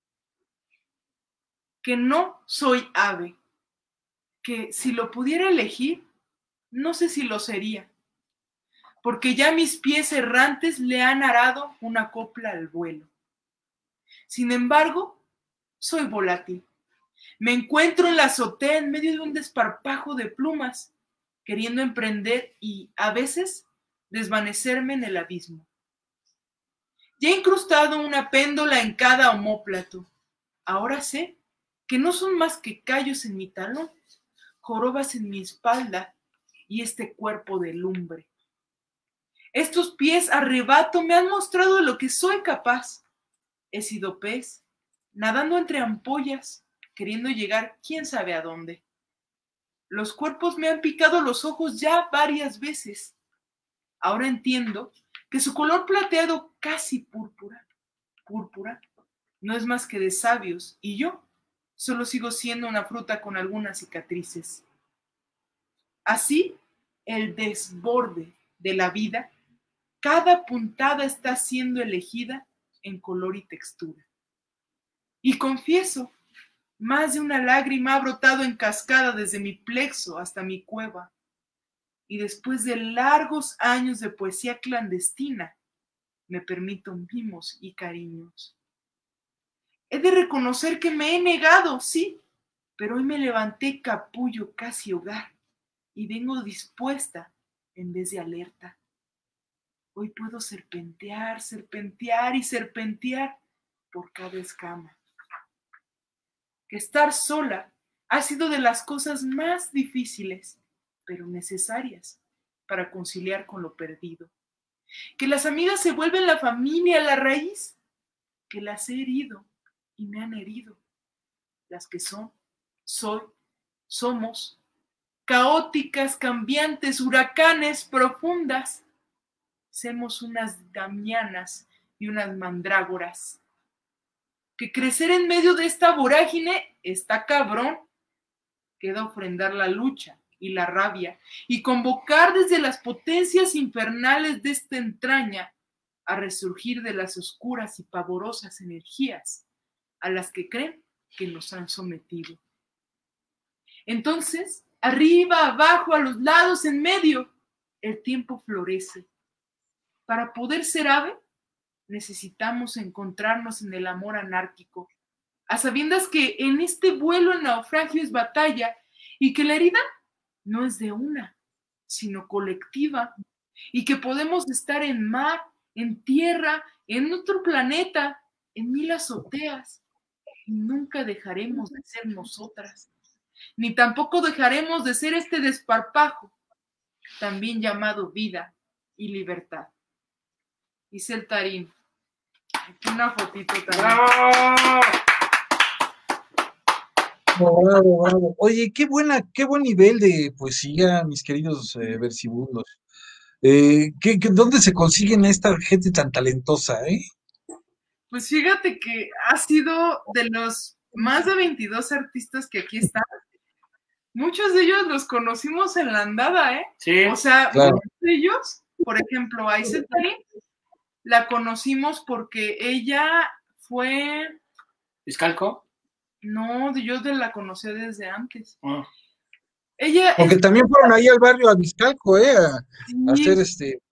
Que no soy ave, que si lo pudiera elegir, no sé si lo sería, porque ya mis pies errantes le han arado una copla al vuelo. Sin embargo, soy volátil. Me encuentro en la azotea en medio de un desparpajo de plumas, queriendo emprender y, a veces, desvanecerme en el abismo. Ya he incrustado una péndola en cada omóplato. Ahora sé que no son más que callos en mi talón, jorobas en mi espalda y este cuerpo de lumbre. Estos pies a rebato me han mostrado lo que soy capaz. He sido pez, nadando entre ampollas, queriendo llegar quién sabe a dónde. Los cuerpos me han picado los ojos ya varias veces. Ahora entiendo que su color plateado casi púrpura, no es más que de sabios, y yo solo sigo siendo una fruta con algunas cicatrices. Así, el desborde de la vida, cada puntada está siendo elegida en color y textura. Y confieso, más de una lágrima ha brotado en cascada desde mi plexo hasta mi cueva. Y después de largos años de poesía clandestina, me permito mimos y cariños. He de reconocer que me he negado, sí, pero hoy me levanté capullo casi hogar y vengo dispuesta en vez de alerta. Hoy puedo serpentear, serpentear y serpentear por cada escama. Que estar sola ha sido de las cosas más difíciles, pero necesarias para conciliar con lo perdido. que las amigas se vuelven la familia, la raíz, que las he herido y me han herido, las que son, soy, somos, caóticas, cambiantes, huracanes, profundas, semos unas damianas y unas mandrágoras, que crecer en medio de esta vorágine está cabrón, queda ofrendar la lucha y la rabia, y convocar desde las potencias infernales de esta entraña a resurgir de las oscuras y pavorosas energías a las que creen que nos han sometido. Entonces, arriba, abajo, a los lados, en medio, el tiempo florece. Para poder ser ave, necesitamos encontrarnos en el amor anárquico, a sabiendas que en este vuelo el naufragio es batalla y que la herida no es de una, sino colectiva, y que podemos estar en mar, en tierra, en otro planeta, en 1000 azoteas, y nunca dejaremos de ser nosotras, ni tampoco dejaremos de ser este desparpajo, también llamado vida y libertad. Isel Tarín. Aquí una fotito también. ¡Bravo! Bravo, bravo. Oye, qué buen nivel de poesía, mis queridos versibundos. ¿Dónde se consiguen a esta gente tan talentosa, Pues fíjate que ha sido de los más de 22 artistas que aquí están. Muchos de ellos los conocimos en la andada, Sí. O sea, Claro. muchos de ellos, por ejemplo, a Isel Tarín, la conocimos porque ella fue... ¿Iscalco? No, yo la conocí desde antes. Ah. Ella Porque también fueron ahí al barrio a Vizcalco, a sí, hacer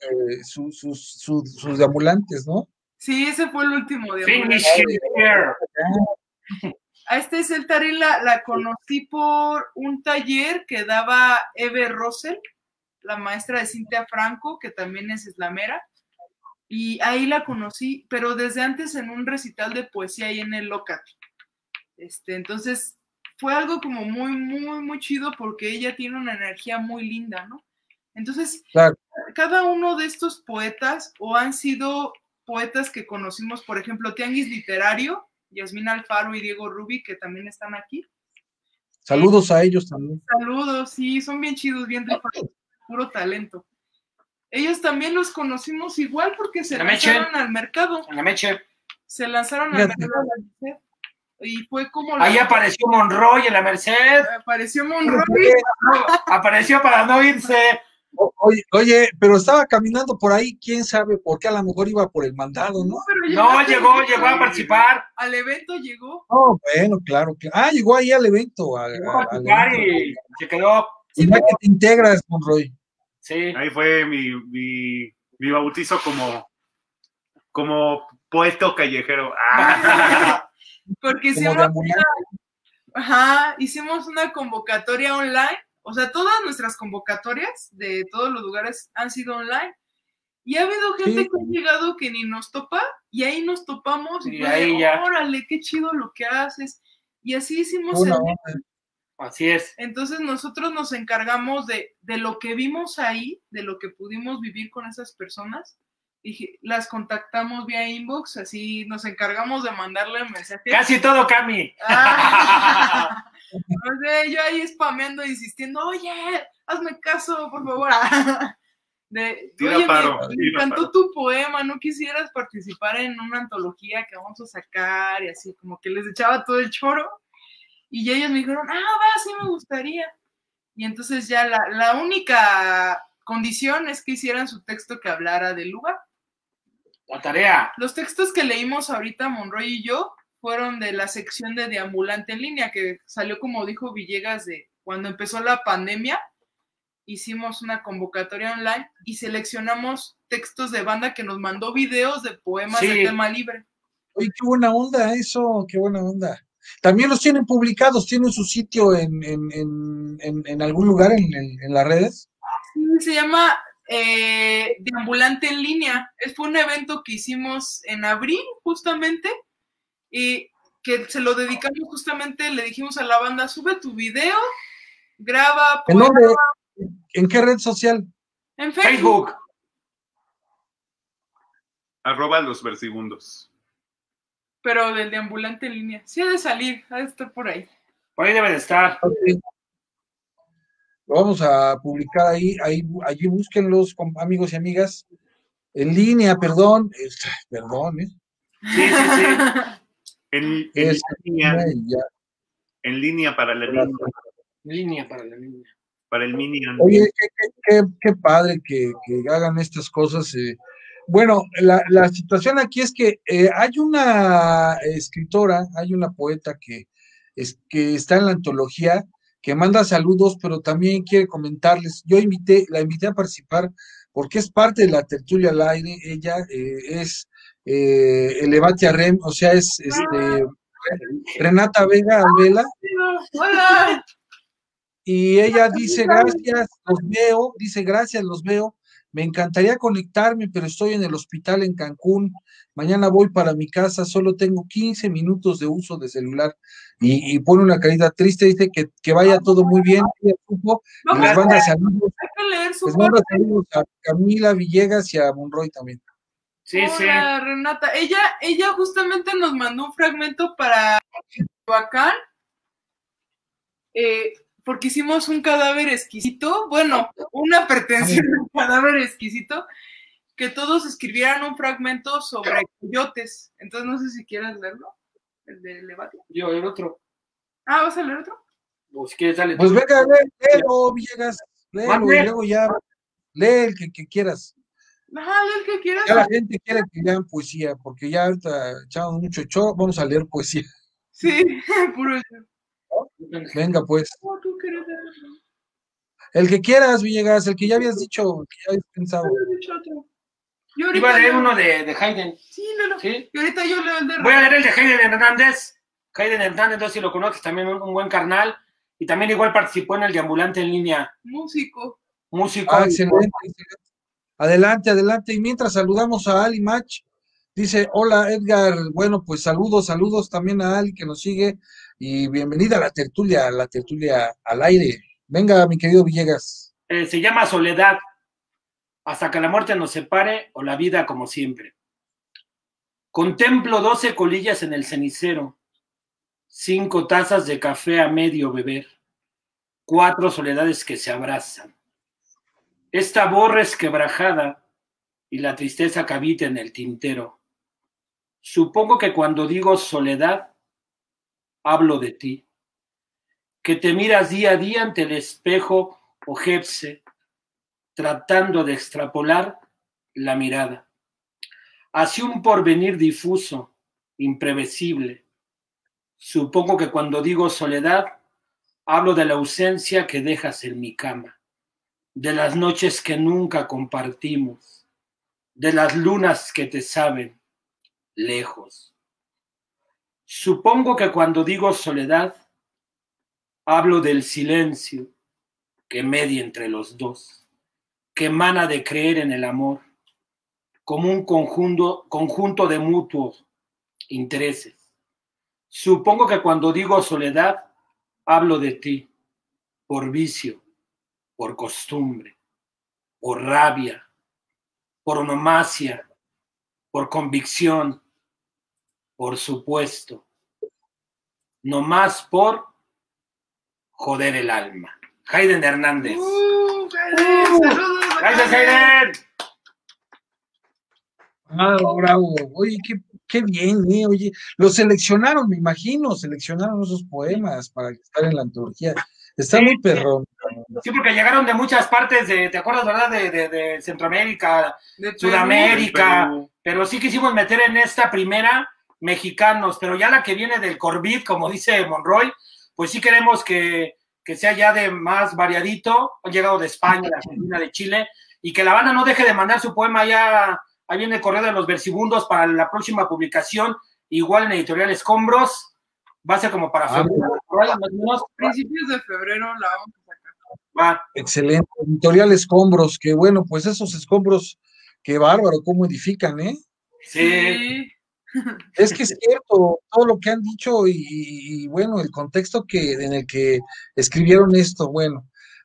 sus deambulantes, ¿no? sí, ese fue el último de Finish here. A esta Isel Tarín la conocí por un taller que daba Eve Rosel, la maestra de Cintia Franco, que también es islamera, y ahí la conocí, pero desde antes en un recital de poesía ahí en el Lócate. Entonces fue algo como muy, muy, muy chido porque ella tiene una energía muy linda, ¿no? Entonces, Claro. cada uno de estos poetas, o han sido poetas que conocimos, por ejemplo, Tianguis Literario, Yasmín Alfaro y Diego Rubi, que también están aquí. Saludos a ellos también. Saludos, sí, son bien chidos, bien rifados, puro talento. Ellos también los conocimos igual porque se lanzaron al mercado. En la Meche. Se lanzaron al mercado de la Merced. Y fue como... Ahí apareció Monroy en la Merced. Apareció Monroy. Apareció para no irse. Oye, pero estaba caminando por ahí, quién sabe por qué, a lo mejor iba por el mandado, ¿no? No, llegó a participar. Al evento llegó. Oh, bueno, claro. Llegó ahí al evento. Llegó a participar y se quedó. Sí, ya que te integras, Monroy. Sí. Ahí fue mi bautizo como poeta callejero. Porque hicimos una convocatoria online. O sea, todas nuestras convocatorias de todos los lugares han sido online. Y ha habido gente que ha llegado que ni nos topa, y ahí nos topamos. Y ahí ya. Órale, qué chido lo que haces. Y así hicimos Así es. Entonces nosotros nos encargamos de lo que vimos ahí, de lo que pudimos vivir con esas personas. Y las contactamos vía inbox, así nos encargamos de mandarle mensajes. Casi todo, Cami. No sé, yo ahí spameando, insistiendo, oye, hazme caso, por favor. Oye, me encantó tu poema, ¿no quisieras participar en una antología que vamos a sacar? Y así, como que les echaba todo el choro. Y ellos me dijeron, va, sí me gustaría. Y entonces ya la única condición es que hicieran su texto que hablara del lugar. La tarea. Los textos que leímos ahorita, Monroy y yo, fueron de la sección de Deambulante en Línea, que salió, como dijo Villegas, de cuando empezó la pandemia. Hicimos una convocatoria online y seleccionamos textos de banda que nos mandó videos de poemas de tema libre. Oye, qué buena onda eso, qué buena onda. También los tienen publicados, tienen su sitio en algún lugar en las redes. Sí, se llama Deambulante en Línea. Fue un evento que hicimos en abril, justamente, y que se lo dedicamos justamente, le dijimos a la banda, sube tu video, graba. ¿En dónde? ¿En qué red social? En Facebook. @losversigundos. Pero del deambulante en línea. Sí ha de salir, ha de estar por ahí. Por ahí debe de estar. Okay. Lo vamos a publicar allí búsquenlos, amigos y amigas. En línea, perdón. Perdón, ¿eh? Sí. En línea para la niña. Línea para la niña. Para el mini. Oye, qué padre que hagan estas cosas. Bueno, la situación aquí es que hay una escritora, hay una poeta que está en la antología, que manda saludos, pero también quiere comentarles. La invité a participar porque es parte de la tertulia al aire. Ella es Elevate a Rem, o sea, es Renata Vega Alvela. ¡Hola! Y ella dice, gracias, los veo. Me encantaría conectarme, pero estoy en el hospital en Cancún. Mañana voy para mi casa, solo tengo 15 minutos de uso de celular. Y pone una carita triste, dice que vaya todo muy bien. Y les manda saludos. Les manda saludos a Camila Villegas y a Monroy también. Hola, Renata. Ella justamente nos mandó un fragmento para Coyoacán. Porque hicimos un cadáver exquisito, bueno, una pretensión de un cadáver exquisito, que todos escribieran un fragmento sobre coyotes. Entonces no sé si quieres leerlo, el de Levate. Yo, el otro. Ah, ¿vas a leer otro? O si quieres, dale. Pues venga, léelo, Villegas, léelo, y luego ya, lee el que quieras. Ajá, lee el que quieras. Ya la gente quiere que lean poesía, porque ya ahorita echamos mucho show, vamos a leer poesía. Sí, puro yo. Venga, pues. ¿Cómo tú quieres leer? El que quieras, Villegas, el que ya habías dicho, que ya habías pensado. Iba a leer uno de Hayden. Sí, léelo. ¿Sí? Y ahorita yo leo el de... Voy a leer el de Hayden Hernández. Hayden Hernández, no sé si lo conoces, también un buen carnal. Y también igual participó en el deambulante en línea. Músico. Excelente. Adelante. Y mientras saludamos a Ali Mach, dice, hola Edgar, bueno, pues saludos también a Ali que nos sigue. Y bienvenida a la tertulia al aire. Venga, mi querido Villegas. Se llama Soledad, hasta que la muerte nos separe o la vida como siempre. Contemplo 12 colillas en el cenicero, 5 tazas de café a medio beber, 4 soledades que se abrazan. Esta voz resquebrajada y la tristeza que habita en el tintero. Supongo que cuando digo soledad, hablo de ti, que te miras día a día ante el espejo o jepse, tratando de extrapolar la mirada hacia un porvenir difuso, imprevisible. Supongo que cuando digo soledad, hablo de la ausencia que dejas en mi cama, de las noches que nunca compartimos, de las lunas que te saben lejos. Supongo que cuando digo soledad, hablo del silencio que media entre los dos, que emana de creer en el amor, como un conjunto de mutuos intereses. Supongo que cuando digo soledad, hablo de ti, por vicio, por costumbre, por rabia, por onomasia, por convicción, por supuesto, no más por joder el alma. Hayden Hernández. Saludos. Gracias, Hayden. Bravo. Oye, qué bien, oye, lo seleccionaron, me imagino, seleccionaron esos poemas para estar en la antología. Está muy perrón. Sí, porque llegaron de muchas partes, ¿te acuerdas, verdad? De Centroamérica, de Sudamérica, pero sí quisimos meter en esta primera mexicanos, pero ya la que viene del Corvid, como dice Monroy, pues sí queremos que sea ya de más variadito. Han llegado de España, de Argentina, de Chile, y que la banda no deje de mandar su poema ya. Ahí viene el correo de los versibundos para la próxima publicación, igual en Editorial Escombros. Va a ser como para febrero, más o menos. Principios de febrero la vamos a sacar. Va. Excelente. Editorial Escombros, que bueno, pues esos escombros, qué bárbaro, cómo edifican, ¿eh? Sí. Es que es cierto, todo lo que han dicho y bueno, el contexto en el que escribieron esto, bueno,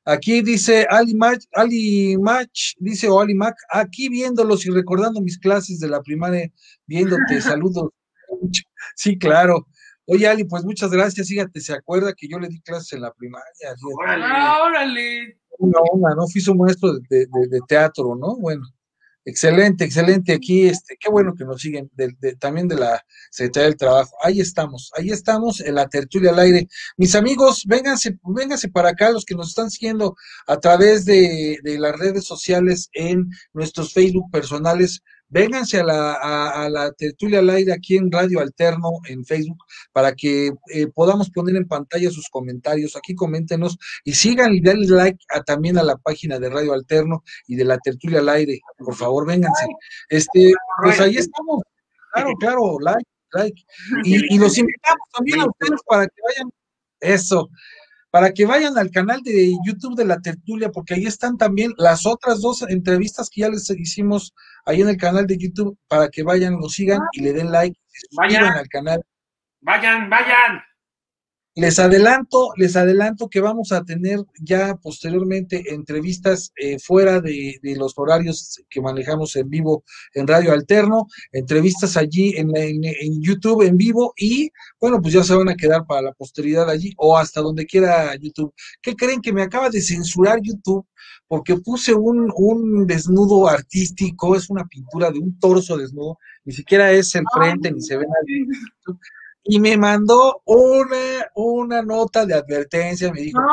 Aquí dice Ali Mach, dice, o Ali Mac, aquí viéndolos y recordando mis clases de la primaria, viéndote, saludos. Sí, claro. Oye, Ali, pues muchas gracias. Fíjate, se acuerda que yo le di clases en la primaria. Órale. Órale. Una, ¿no? Fui su maestro de teatro, ¿no? Bueno, excelente, excelente. Aquí, qué bueno que nos siguen, también de la Secretaría del Trabajo. Ahí estamos en la tertulia al aire. Mis amigos, vénganse para acá, los que nos están siguiendo a través de las redes sociales en nuestros Facebook personales. Vénganse a la tertulia al aire aquí en Radio Alterno en Facebook para que podamos poner en pantalla sus comentarios. Aquí coméntenos y sigan y denle like también a la página de Radio Alterno y de la tertulia al aire. Por favor, vénganse. Pues ahí estamos. Claro, like. Y los invitamos también a ustedes para que vayan. Eso. Para que vayan al canal de YouTube de la tertulia, porque ahí están también las otras 2 entrevistas que ya les hicimos ahí en el canal de YouTube, para que vayan, lo sigan y le den like, se suscriban al canal. Vayan. Les adelanto que vamos a tener ya posteriormente entrevistas fuera de los horarios que manejamos en vivo en Radio Alterno, entrevistas allí en YouTube en vivo y bueno, pues ya se van a quedar para la posteridad allí o hasta donde quiera YouTube. ¿Qué creen? Que me acaba de censurar YouTube porque puse un desnudo artístico, es una pintura de un torso desnudo, ni siquiera es el frente, ni se ve nada. Y me mandó una nota de advertencia, me dijo,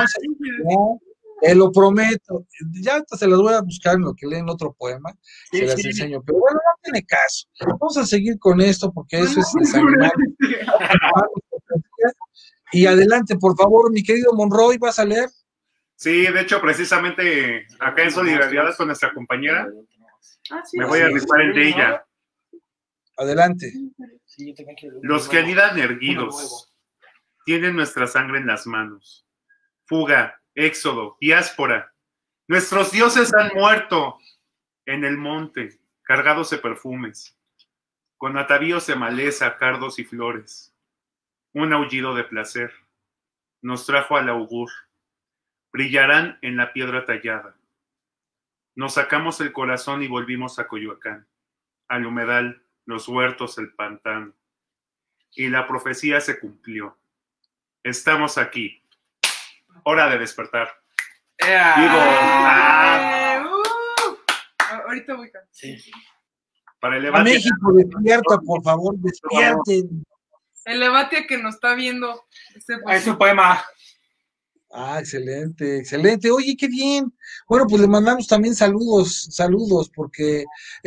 te lo prometo, ya se las voy a buscar en lo que leen otro poema, se las enseño, pero bueno, no tiene caso, vamos a seguir con esto porque eso es desanimar. Y adelante, por favor, mi querido Monroy, ¿vas a leer? Sí, de hecho, precisamente acá en solidaridad con nuestra compañera, me voy a rifar el de ella. Adelante. Los que anidan erguidos tienen nuestra sangre en las manos. Fuga, éxodo, diáspora. Nuestros dioses han muerto en el monte, cargados de perfumes, con atavíos de maleza, cardos y flores. Un aullido de placer nos trajo al augur. Brillarán en la piedra tallada. Nos sacamos el corazón y volvimos a Coyoacán, al humedal, los huertos, el pantano. Y la profecía se cumplió. Estamos aquí. Hora de despertar. Ahorita voy. Sí. Para el a México, despierta, por favor, despierten. El Levatia que nos está viendo. Es un poema. Excelente, excelente. Oye, qué bien. Bueno, pues le mandamos también saludos, porque,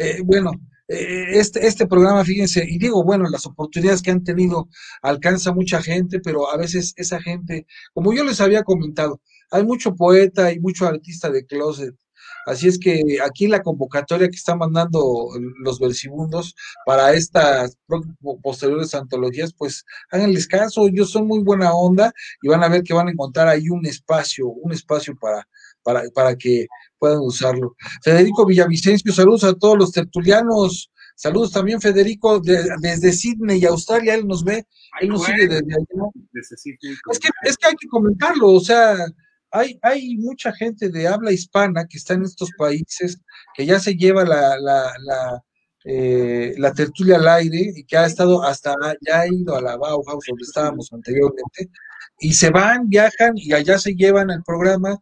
este programa, fíjense, y digo, bueno, las oportunidades que han tenido alcanza mucha gente, pero a veces esa gente, como yo les había comentado, hay mucho poeta y mucho artista de closet. Así es que aquí la convocatoria que están mandando los versibundos para estas posteriores antologías, pues háganles caso, ellos son muy buena onda y van a ver que van a encontrar ahí un espacio para que puedan usarlo. Federico Villavicencio, saludos a todos los tertulianos, saludos también Federico desde Sydney, Australia, él nos ve, él nos sigue desde allá. Es que hay que comentarlo, o sea, hay mucha gente de habla hispana que está en estos países, que ya se lleva la tertulia al aire y que ha estado ya ha ido a la Bauhaus donde estábamos anteriormente, y se van, viajan y allá se llevan el programa,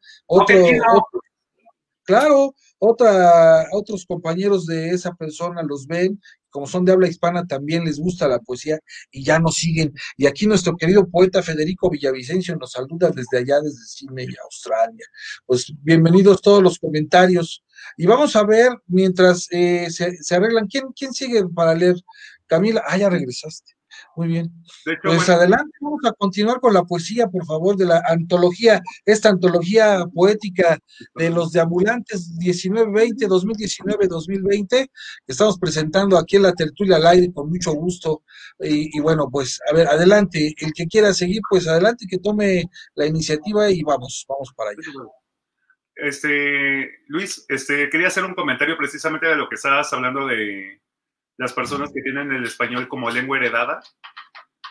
otros compañeros de esa persona los ven, como son de habla hispana, también les gusta la poesía y ya nos siguen. Y aquí nuestro querido poeta Federico Villavicencio nos saluda desde allá, desde Sydney, Australia. Pues bienvenidos todos los comentarios. Y vamos a ver, mientras se arreglan, ¿quién sigue para leer? Camila, ya regresaste. Muy bien. Pues adelante, vamos a continuar con la poesía, por favor, de la antología, esta antología poética de los deambulantes 19-20, 2019-2020, que estamos presentando aquí en la tertulia al aire con mucho gusto. Y bueno, pues, a ver, adelante, el que quiera seguir, pues adelante, que tome la iniciativa y vamos para allá. Luis, quería hacer un comentario precisamente de lo que estabas hablando de las personas que tienen el español como lengua heredada.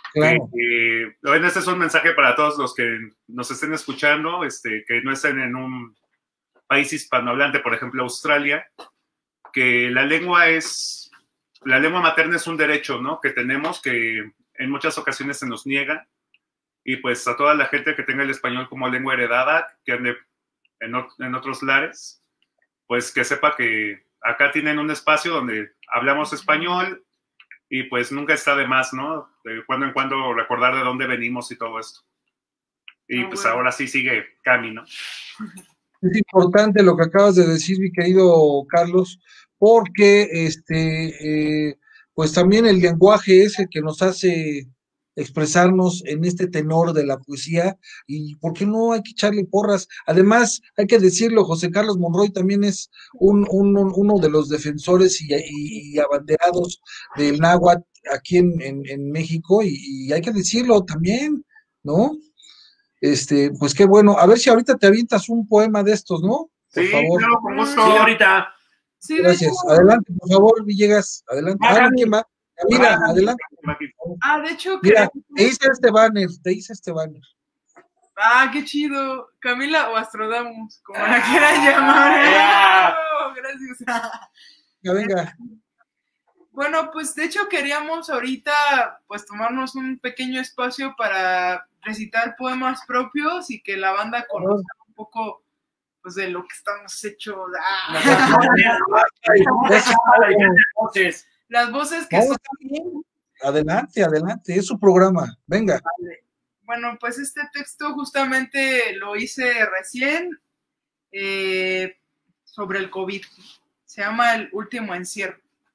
Claro. Bueno, este es un mensaje para todos los que nos estén escuchando, que no estén en un país hispanohablante, por ejemplo, Australia, que la lengua materna es un derecho, ¿no? Que tenemos, que en muchas ocasiones se nos niega, y pues a toda la gente que tenga el español como lengua heredada, que ande en otros lares, pues que sepa que acá tienen un espacio donde hablamos español, y pues nunca está de más, ¿no? De cuando en cuando recordar de dónde venimos y todo esto. Y pues bueno, ahora sí sigue Cami, ¿no? Es importante lo que acabas de decir, mi querido Carlos, porque pues también el lenguaje es el que nos hace expresarnos en este tenor de la poesía, y ¿por qué no hay que echarle porras? Además, hay que decirlo, José Carlos Monroy también es uno de los defensores y abanderados del náhuatl aquí en México, y hay que decirlo también, ¿no? Pues qué bueno. A ver si ahorita te avientas un poema de estos, ¿no? Por favor. Claro, con gusto. Sí, ahorita. Sí, Gracias. Adelante, por favor, Villegas. Adelante. ¿Quién va? Mira, adelante. De hecho, mira, te hice este banner. Ah, qué chido. Camila o Astrodamus, como la quieran llamar. Gracias. Venga. Bueno, pues de hecho queríamos ahorita pues tomarnos un pequeño espacio para recitar poemas propios y que la banda conozca un poco pues de lo que estamos hechos. Las voces que son bien. Adelante, es su programa. Venga. Vale. Bueno, pues este texto justamente lo hice recién sobre el COVID. Se llama El último encierro.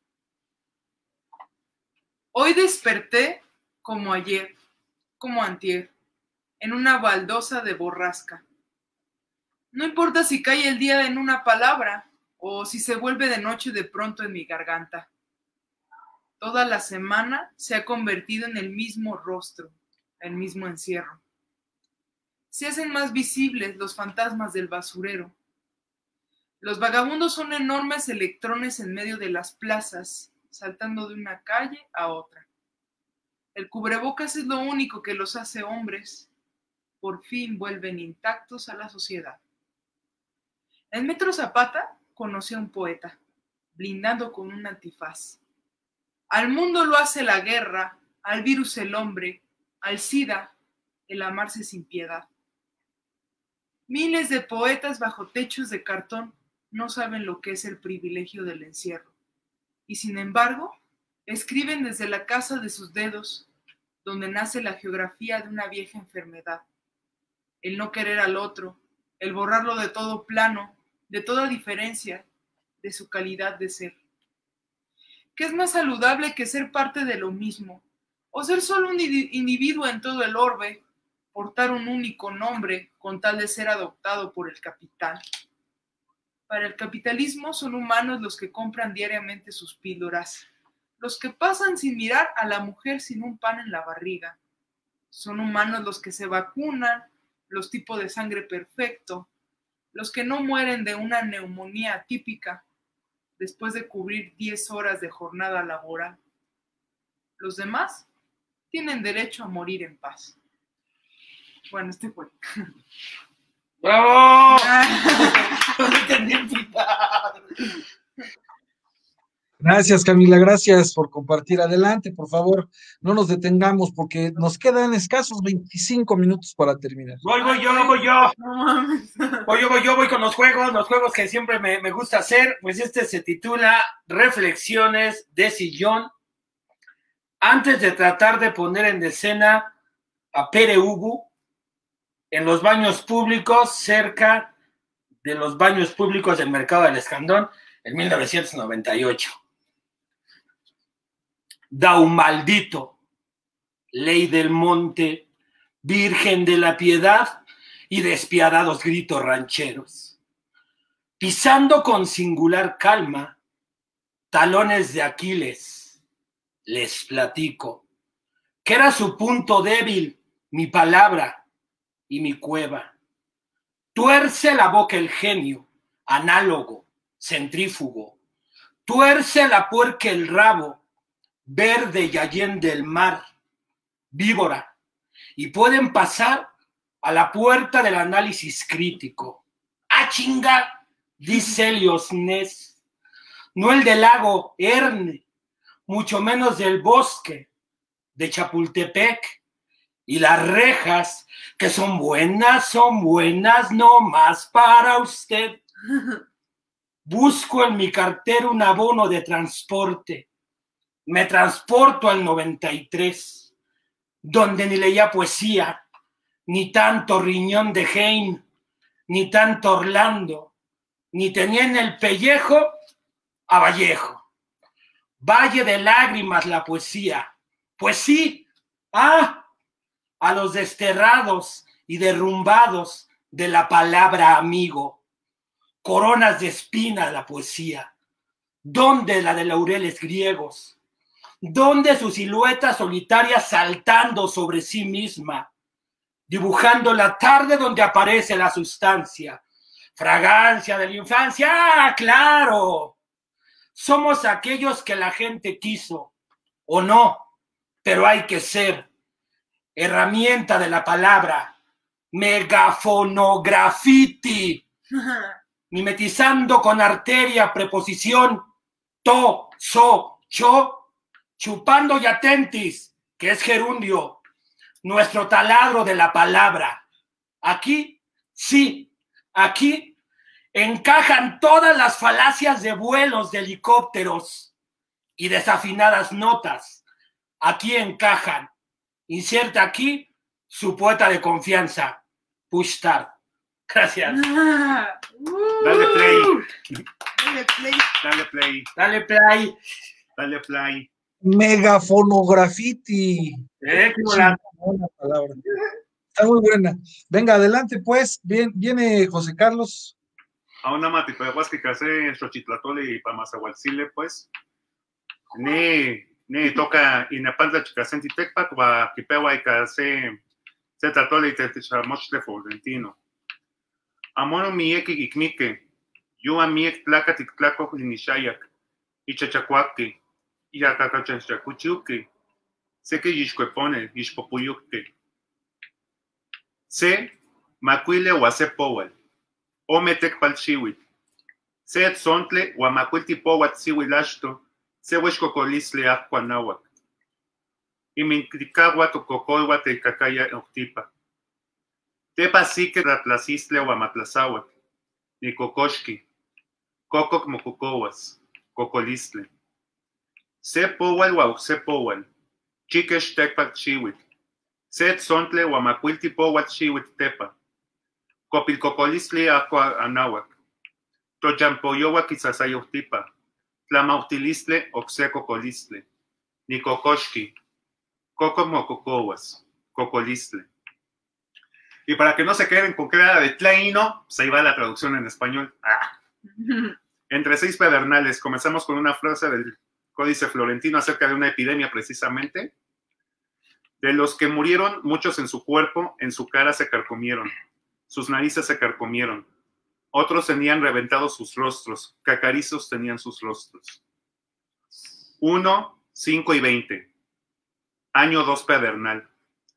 Hoy desperté como ayer, como antier, en una baldosa de borrasca. No importa si cae el día en una palabra o si se vuelve de noche de pronto en mi garganta. Toda la semana se ha convertido en el mismo rostro, el mismo encierro. Se hacen más visibles los fantasmas del basurero. Los vagabundos son enormes electrones en medio de las plazas, saltando de una calle a otra. El cubrebocas es lo único que los hace hombres. Por fin vuelven intactos a la sociedad. En Metro Zapata conocí a un poeta, blindando con un antifaz. Al mundo lo hace la guerra, al virus el hombre, al SIDA el amarse sin piedad. Miles de poetas bajo techos de cartón no saben lo que es el privilegio del encierro. Y sin embargo, escriben desde la casa de sus dedos, donde nace la geografía de una vieja enfermedad. El no querer al otro, el borrarlo de todo plano, de toda diferencia, de su calidad de ser. ¿Qué es más saludable que ser parte de lo mismo? O ser solo un individuo en todo el orbe, portar un único nombre con tal de ser adoptado por el capital. Para el capitalismo son humanos los que compran diariamente sus píldoras, los que pasan sin mirar a la mujer sin un pan en la barriga. Son humanos los que se vacunan, los tipos de sangre perfecto, los que no mueren de una neumonía típica después de cubrir 10 horas de jornada laboral. Los demás tienen derecho a morir en paz. Bueno, este fue. ¡Bravo! Gracias, Camila, gracias por compartir. Adelante, por favor, no nos detengamos porque nos quedan escasos 25 minutos para terminar. Voy yo con los juegos que siempre me gusta hacer. Pues este se titula Reflexiones de sillón. Antes de tratar de poner en escena a Pere Ubu en los baños públicos, cerca de los baños públicos del Mercado del Escandón, en 1998. Dau maldito, ley del monte, virgen de la piedad y despiadados gritos rancheros. Pisando con singular calma, talones de Aquiles, les platico, que era su punto débil, mi palabra y mi cueva. Tuerce la boca el genio, análogo, centrífugo. Tuerce la puerca el rabo, verde y allende el mar. víbora, y pueden pasar a la puerta del análisis crítico. ¡Ah, chinga! Dice Helios Ness, no el del lago Erne, mucho menos del bosque de Chapultepec, y las rejas, que son buenas no más para usted. Busco en mi cartera un abono de transporte. Me transporto al 93, donde ni leía poesía, ni tanto Riñón de Heine, ni tanto Orlando, ni tenía en el pellejo a Vallejo. Valle de lágrimas la poesía. Pues sí, a los desterrados y derrumbados de la palabra amigo. Coronas de espinas la poesía. ¿Dónde la de laureles griegos? ¿Dónde su silueta solitaria saltando sobre sí misma? Dibujando la tarde donde aparece la sustancia. Fragancia de la infancia. ¡Ah, claro! Somos aquellos que la gente quiso, o no, pero hay que ser. Herramienta de la palabra. Megafonografiti. Mimetizando con arteria, preposición, to, so, cho, chupando y atentis, que es gerundio, nuestro taladro de la palabra. Aquí, sí, aquí encajan todas las falacias de vuelos de helicópteros y desafinadas notas. Aquí encajan. Inserta aquí su poeta de confianza, Push Start. Gracias. Dale play. Dale play. Dale play. Dale play. Dale play. Megafonografiti. Qué buena palabra. Está muy buena. Venga, adelante, pues. Viene José Carlos. A una matipehuasque que hace Xochitlatole y Pamazahualcile, pues. Ne toca Inapantla Chicacenti Tecpac, va Kipewa y Case Zetatole y Techamochte Florentino. Amono mieki ikmike, yo a miek tlacatic tlaco linishayak, y chachacuaque, y acacachanchacuchuque, sé que yishcuepone, yishpopuyuque. Se macuile o hace powal, o metec palchiwit. Se etzontle o amacuilti powat siwilashto, se huescocolisle acuanahuac. Y mincricagua tococolwa te cacaya octipa. Tepa sí que ratlacistle o amatlazahuac, ni cocoshki, cococ mococoas, cocolistle. Se powal o se powal, chiquesh tecpac chiwit. Se etzontle o amacuilti powat chiwit tepa. Copilcocolistle aqua anahuac. Tochampoyowa quizasayoctipa. Tlamaustilistle oxe cocolistle. Ni cocoshki, cococ mococoas, cocolistle. Y para que no se queden con que era de Tlaino, pues ahí va la traducción en español. Entre 6 pedernales, comenzamos con una frase del Códice Florentino acerca de una epidemia precisamente. De los que murieron, muchos en su cuerpo, en su cara se carcomieron, sus narices se carcomieron. Otros tenían reventados sus rostros, cacarizos tenían sus rostros. 1, 5 y 20. Año 2 pedernal.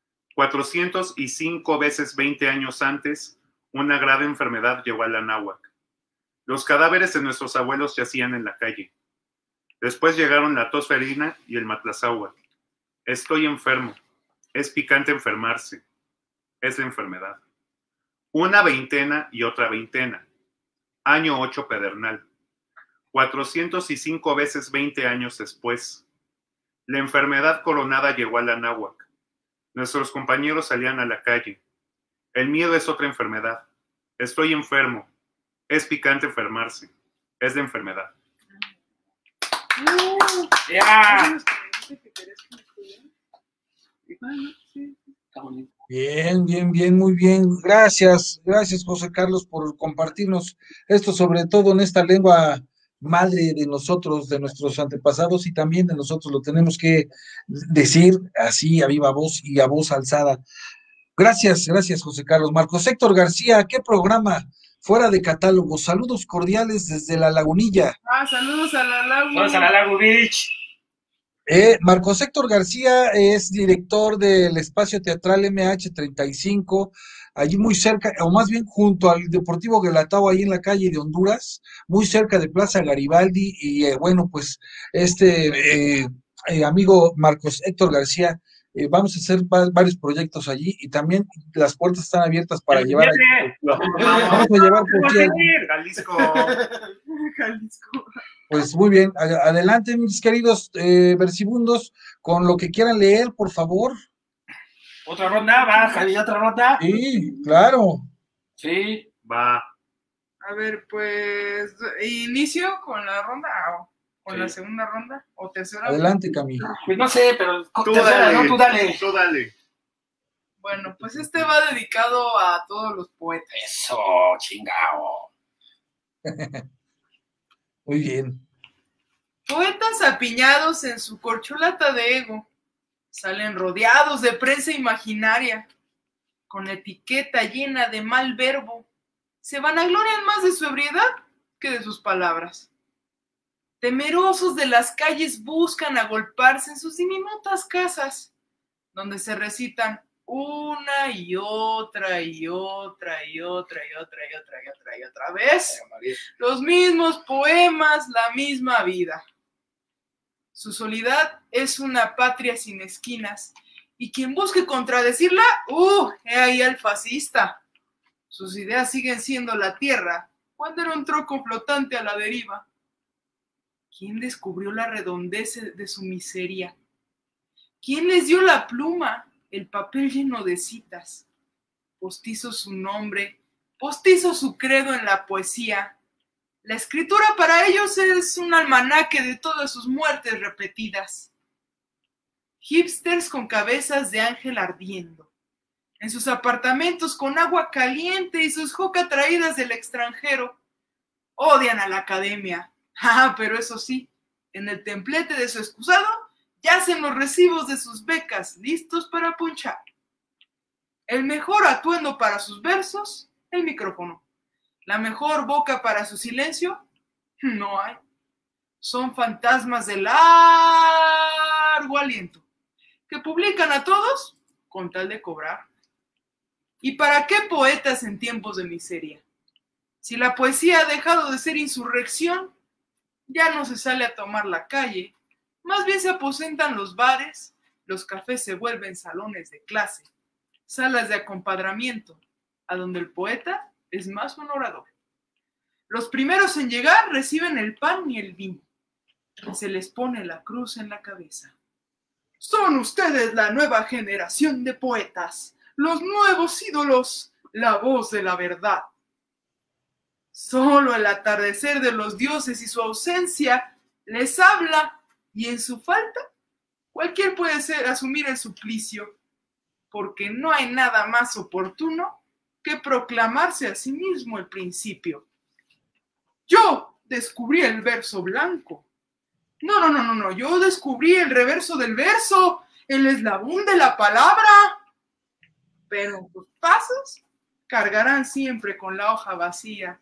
405 veces 20 años antes, una grave enfermedad llegó a la náhuac. Los cadáveres de nuestros abuelos yacían en la calle. Después llegaron la tos ferina y el matlazáhuatl. Estoy enfermo. Es picante enfermarse. Es la enfermedad. Una veintena y otra veintena. Año 8 pedernal. 405 veces 20 años después. La enfermedad coronada llegó a la náhuac. Nuestros compañeros salían a la calle. El miedo es otra enfermedad. Estoy enfermo. Es picante enfermarse. Es de enfermedad. Yeah. Bien, muy bien. Gracias, José Carlos, por compartirnos esto, sobre todo en esta lengua madre de nosotros, de nuestros antepasados, y también de nosotros lo tenemos que decir así a viva voz y a voz alzada. Gracias, José Carlos. Marcos Héctor García, ¿qué programa? Fuera de catálogo. Saludos cordiales desde La Lagunilla. Saludos a La Laguna. Saludos a La Lagu Beach. Marcos Héctor García es director del espacio teatral MH35, allí muy cerca, o más bien junto al Deportivo Guelatao, ahí en la calle de Honduras, muy cerca de Plaza Garibaldi, y bueno, pues amigo Marcos Héctor García, vamos a hacer varios proyectos allí, y también las puertas están abiertas para llevar allí. Vamos a llevar por aquí Jalisco. Jalisco. Pues muy bien, adelante mis queridos versibundos, con lo que quieran leer, por favor. ¿Otra ronda? ¿Va, Javi? ¿Otra ronda? Sí, claro. Sí. Va. A ver, pues, ¿inicio con la ronda o con Sí. la segunda ronda o tercera? Adelante, Camilo. Pues no sé, pero Tú tercera, dale. ¿no? Tú dale. Tú dale. Bueno, pues este va dedicado a todos los poetas. Eso, chingao. Muy bien. Poetas apiñados en su corcholata de ego, salen rodeados de prensa imaginaria, con etiqueta llena de mal verbo, se vanaglorian más de su ebriedad que de sus palabras. Temerosos de las calles buscan agolparse en sus diminutas casas, donde se recitan una y otra y otra y otra y otra y otra y otra y otra vez los mismos poemas, la misma vida. Su soledad es una patria sin esquinas, y quien busque contradecirla, he ahí al fascista. Sus ideas siguen siendo la tierra, cuando era un troco flotante a la deriva. ¿Quién descubrió la redondez de su miseria? ¿Quién les dio la pluma, el papel lleno de citas? Postizo su nombre, postizo su credo en la poesía. La escritura para ellos es un almanaque de todas sus muertes repetidas. Hipsters con cabezas de ángel ardiendo, en sus apartamentos con agua caliente y sus joca traídas del extranjero, odian a la academia. Pero eso sí, en el templete de su excusado yacen los recibos de sus becas listos para punchar. El mejor atuendo para sus versos, el micrófono. La mejor boca para su silencio, no hay. Son fantasmas de largo aliento, que publican a todos con tal de cobrar. ¿Y para qué poetas en tiempos de miseria? Si la poesía ha dejado de ser insurrección, ya no se sale a tomar la calle, más bien se aposentan los bares, los cafés se vuelven salones de clase, salas de acompadramiento, a donde el poeta es más un orador. Los primeros en llegar reciben el pan y el vino, y se les pone la cruz en la cabeza. Son ustedes la nueva generación de poetas, los nuevos ídolos, la voz de la verdad. Solo el atardecer de los dioses y su ausencia les habla, y en su falta cualquier puede asumir el suplicio, porque no hay nada más oportuno que proclamarse a sí mismo el principio. Yo descubrí el verso blanco. No, yo descubrí el reverso del verso, el eslabón de la palabra. Pero tus pasos cargarán siempre con la hoja vacía.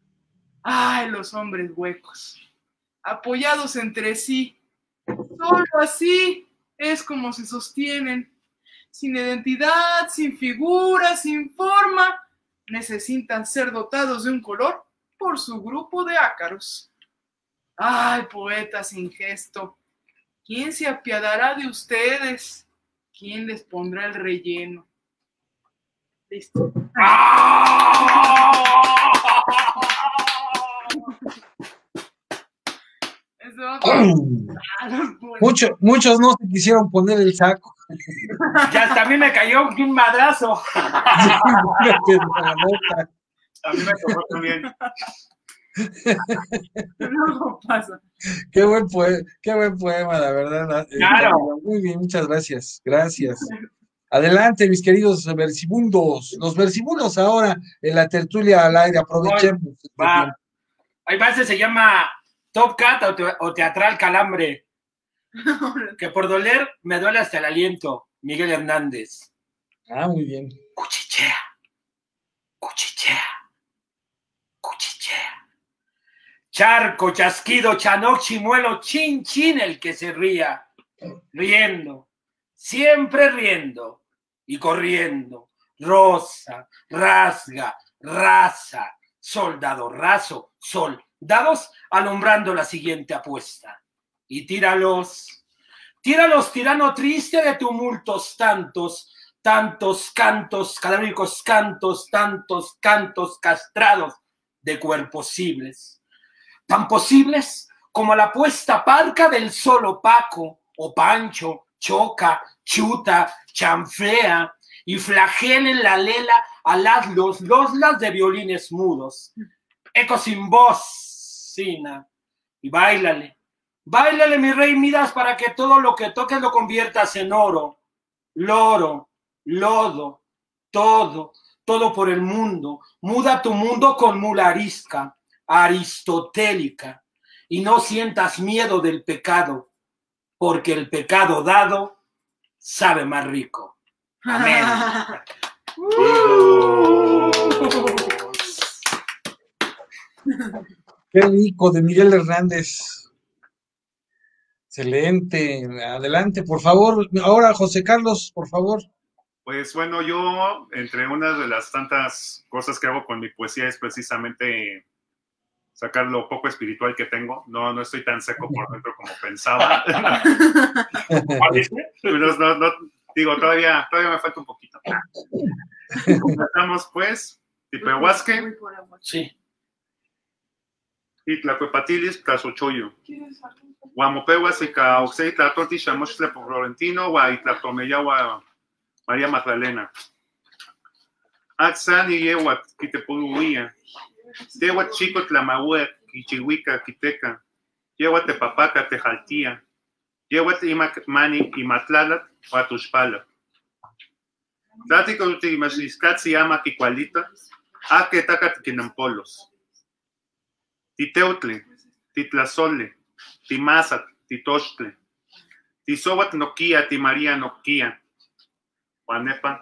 Ay, los hombres huecos, apoyados entre sí, solo así es como se sostienen, sin identidad, sin figura, sin forma, necesitan ser dotados de un color por su grupo de ácaros. Ay, poetas sin gesto, ¿quién se apiadará de ustedes? ¿Quién les pondrá el relleno? Listo. Muchos no se quisieron poner el saco. Ya también me cayó un madrazo. A mí me tocó también. No pasa. Qué buen poema, la verdad. Claro. Muy bien, muchas gracias. Gracias. Adelante, mis queridos versibundos. Los versibundos ahora en la tertulia al aire. Aprovechemos. Va. Hay base, se llama Top Cat o Teatral Calambre. Que por doler me duele hasta el aliento. Miguel Hernández. Ah, muy bien. Cuchichea. Cuchichea. Cuchichea. Charco, chasquido, chanoc, chimuelo, chin, chin, el que se ría. riendo, siempre riendo y corriendo. Rosa, rasga, raza, soldado raso, soldados alumbrando la siguiente apuesta. Y tíralos, tirano triste de tumultos tantos cantos, cadávicos cantos, tantos cantos castrados de cuerpos posibles. Tan posibles como la puesta parca del sol opaco, o pancho, choca, chuta, chanflea, y flagelen la lela a los las de violines mudos. Eco sin voz, Sina, y báilale, mi rey Midas, para que todo lo que toques lo conviertas en oro, loro, lodo, todo por el mundo. Muda tu mundo con mula arisca, aristotélica, y no sientas miedo del pecado, porque el pecado dado sabe más rico. Amén. Qué rico, de Miguel Hernández. Excelente. Adelante, por favor. Ahora, José Carlos, por favor. Pues bueno, yo, entre una de las tantas cosas que hago con mi poesía es precisamente sacar lo poco espiritual que tengo. No estoy tan seco por dentro como pensaba. No, digo, todavía me falta un poquito. Empezamos pues, Tipehuasque. Sí. Y Tlacuepatilis, Tlazochoyo. Guamopehuas y Caoxei, Tlatoti, Chamochtle, Florentino, Guaitlatomeya, María Magdalena. Axan y Yewat, Quitepuluía. Tewat Chico, Tlamahue, Quichihuica, Quiteca. Yewat Tepapaca, Tejaltía. Yewat Mani y Matlalat, Huatuxpala. Tlático Utimasliscat se llama Quicualita, que tacat Quinampolos. Titeutle, Titlazole, Timazat, Titochtle, Tizobat Noquia, Timaría Noquia, Juanepa,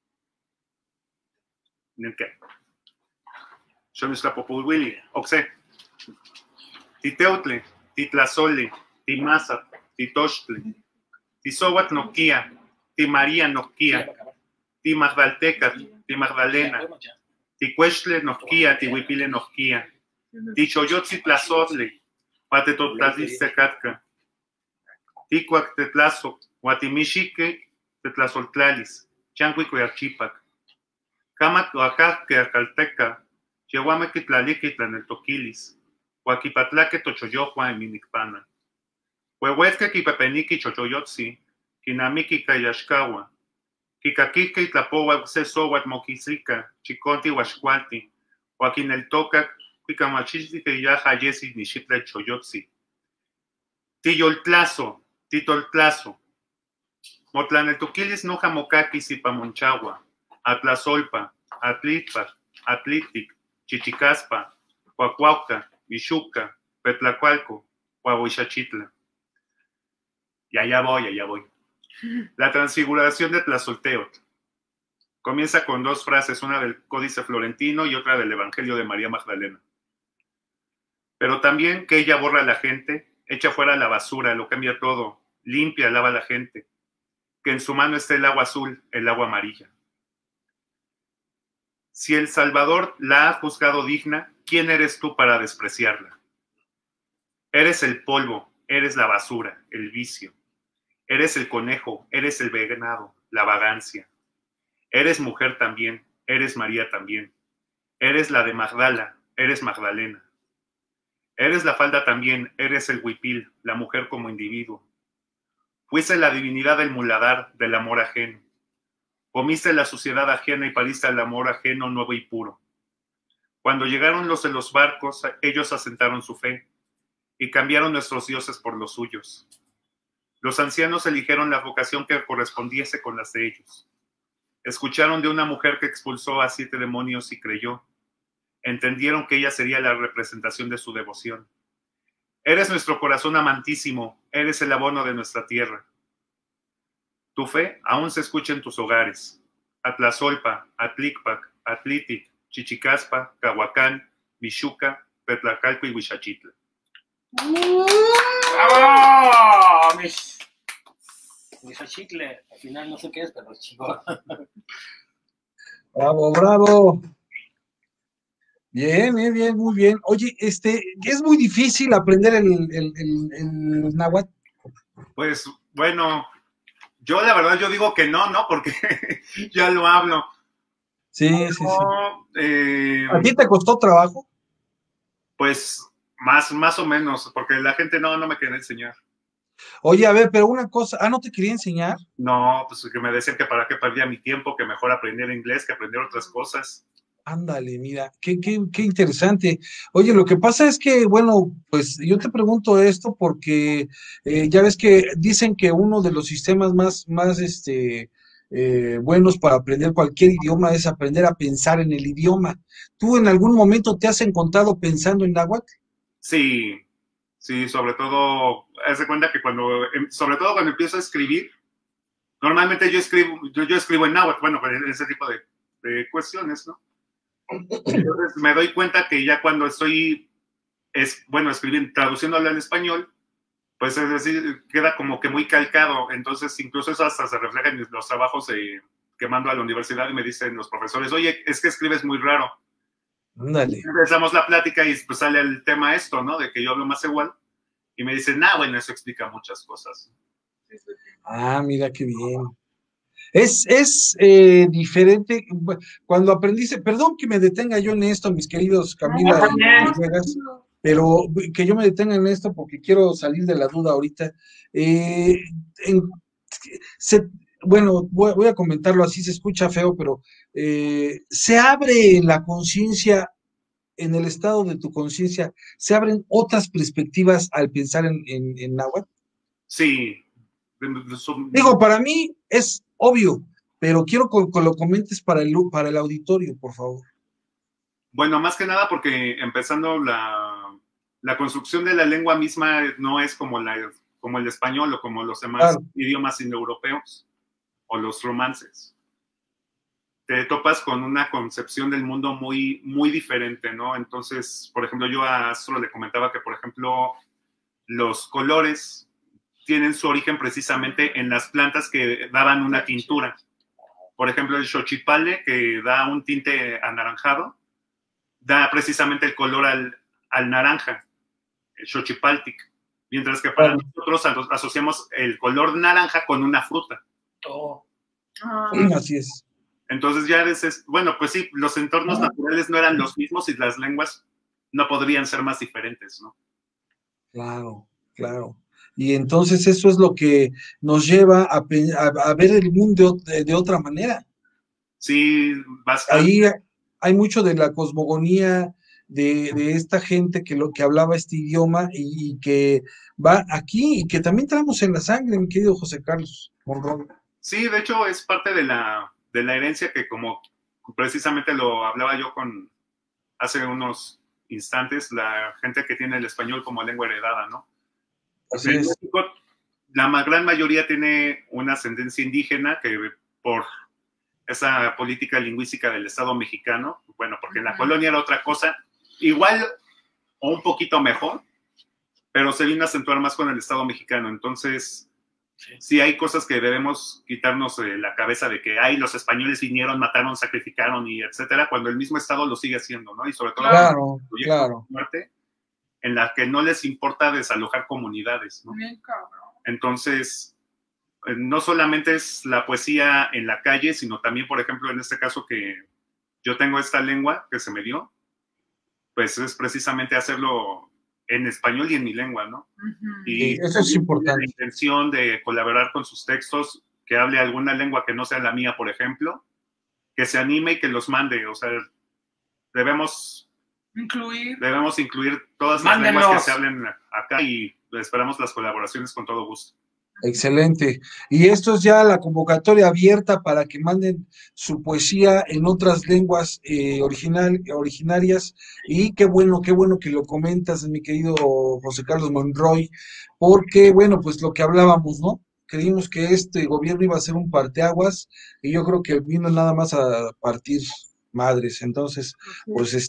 Nenke. Xomislapopulhuili, Oxe. Titeutle, Titlazole, Timazat, Titochtle, Tizobat Noquia, Timaría Noquia, Timagdaltecat, Timagdalena, Ticuextle Noquia, Tihuipile Noquia, Tichoyotzi Tlazotli, Patetotlatlistecatka, Ticuac Tetlazo, Guatimixique, Tetlazoltlalis, Chancuicoyachipac, Camac Oaxaca, Acalteca, Yehuamequi Tlaliqui Tlaneltoquilis, Huaquipatlaque Tochoyohua en Minicpana, Huehuetque Quipepeniqui Chochoyotzi, Quinamiqui Cayaxcahua, Quicaquique Tlapohuac Sesowat Moquisica, Chiconti Huaxcualti, Huaquineltocac, Quicamachistli que yaja yesi nixitla choyotzi. Tiyoltlazo, Titoltlazo. Motlaneltoquilis noja mocaquis y pamonchagua. Atlazolpa, Atlitpa, Atlitic, Chichicaspa, Huacuauca, Michuca, Petlacualco, Huahuixachitla. Y allá voy. La transfiguración de Tlazolteotl. Comienza con dos frases, una del Códice Florentino y otra del Evangelio de María Magdalena. Pero también que ella borra a la gente, echa fuera la basura, lo cambia todo, limpia, lava a la gente. Que en su mano esté el agua azul, el agua amarilla. Si el Salvador la ha juzgado digna, ¿quién eres tú para despreciarla? Eres el polvo, eres la basura, el vicio. Eres el conejo, eres el venado, la vagancia. Eres mujer también, eres María también. Eres la de Magdala, eres Magdalena. Eres la falda también, eres el huipil, la mujer como individuo. Fuiste la divinidad del muladar, del amor ajeno. Comiste la suciedad ajena y pariste el amor ajeno nuevo y puro. Cuando llegaron los de los barcos, ellos asentaron su fe y cambiaron nuestros dioses por los suyos. Los ancianos eligieron la vocación que correspondiese con las de ellos. Escucharon de una mujer que expulsó a 7 demonios y creyó. Entendieron que ella sería la representación de su devoción. Eres nuestro corazón amantísimo, eres el abono de nuestra tierra. Tu fe aún se escucha en tus hogares. Atlazolpa, Atlicpac, Atlitic, Chichicaspa, Cahuacán, Michuca, Petlacalco y Huixachitla. ¡Bravo! Dije chicle, al final no sé qué es, pero es chingón. Bravo, bravo. Bien, bien, bien, muy bien. Oye, es muy difícil aprender el náhuatl. Pues bueno, yo la verdad yo digo que no, porque ya lo hablo. Sí, sí, sí. ¿A ti te costó trabajo? Pues más o menos, porque la gente no me quería enseñar. Oye, a ver, pero una cosa, ¿no te quería enseñar? No, pues que me decían que para qué perdía mi tiempo, que mejor aprender inglés que aprender otras cosas. Ándale, mira, qué interesante. Oye, lo que pasa es que, bueno, pues yo te pregunto esto porque ya ves que dicen que uno de los sistemas más buenos para aprender cualquier idioma es aprender a pensar en el idioma. ¿Tú en algún momento te has encontrado pensando en náhuatl? Sí, sobre todo, haz de cuenta que sobre todo cuando empiezo a escribir, normalmente yo escribo en náhuatl, bueno, ese tipo de cuestiones, ¿no? Entonces me doy cuenta que ya cuando estoy, escribiendo, traduciéndolo al español, pues es decir, queda como que muy calcado. Entonces incluso eso hasta se refleja en los trabajos que mando a la universidad y me dicen los profesores, oye, es que escribes muy raro. Ándale. Empezamos la plática y pues sale el tema esto, ¿no? De que yo hablo más igual. Y me dicen, bueno, eso explica muchas cosas. Ah, mira qué bien. Es diferente cuando aprendiste, perdón que me detenga yo en esto, mis queridos Camila y Vegas, pero que yo me detenga en esto porque quiero salir de la duda ahorita. Bueno, voy a comentarlo así, se escucha feo, pero se abre la conciencia, en el estado de tu conciencia, se abren otras perspectivas al pensar en náhuatl. Sí. Digo, para mí es obvio, pero quiero que lo comentes para el auditorio, por favor. Bueno, más que nada porque empezando la construcción de la lengua misma no es como el español o como los demás idiomas indoeuropeos o los romances. Te topas con una concepción del mundo muy, muy diferente, ¿no? Entonces, por ejemplo, yo a Astro le comentaba que, por ejemplo, los colores tienen su origen precisamente en las plantas que daban una tintura. Por ejemplo, el xochipale, que da un tinte anaranjado, da precisamente el color al naranja, el xochipaltic. Mientras que para nosotros asociamos el color naranja con una fruta. Así es. Entonces ya bueno, pues sí, los entornos naturales no eran los mismos y las lenguas no podrían ser más diferentes, ¿no? Claro, claro. Y entonces eso es lo que nos lleva a ver el mundo de otra manera. Sí, bastante. Ahí hay mucho de la cosmogonía de esta gente que hablaba este idioma y que va aquí y que también traemos en la sangre, mi querido José Carlos Monroy. Sí, de hecho es parte de la herencia que, como precisamente lo hablaba yo hace unos instantes, la gente que tiene el español como lengua heredada, ¿no? Así en es. México, la gran mayoría tiene una ascendencia indígena que por esa política lingüística del Estado mexicano, bueno, porque en la colonia era otra cosa, igual o un poquito mejor, pero se vino a acentuar más con el Estado mexicano. Entonces, sí hay cosas que debemos quitarnos de la cabeza de que los españoles vinieron, mataron, sacrificaron y etcétera, cuando el mismo Estado lo sigue haciendo, ¿no? Y sobre todo claro. Muerte, en la que no les importa desalojar comunidades, ¿no? Bien, cabrón. Entonces, no solamente es la poesía en la calle, sino también, por ejemplo, en este caso que yo tengo esta lengua que se me dio, pues es precisamente hacerlo en español y en mi lengua, ¿no? Y eso es importante. La intención de colaborar con sus textos, que hable alguna lengua que no sea la mía, por ejemplo, que se anime y que los mande. O sea, debemos incluir todas las lenguas que se hablen acá y esperamos las colaboraciones con todo gusto. Excelente. Y esto es ya la convocatoria abierta para que manden su poesía en otras lenguas originarias. Y qué bueno que lo comentas, mi querido José Carlos Monroy, porque, bueno, pues lo que hablábamos, ¿no? Creímos que este gobierno iba a ser un parteaguas y yo creo que vino nada más a partir madres. Entonces, pues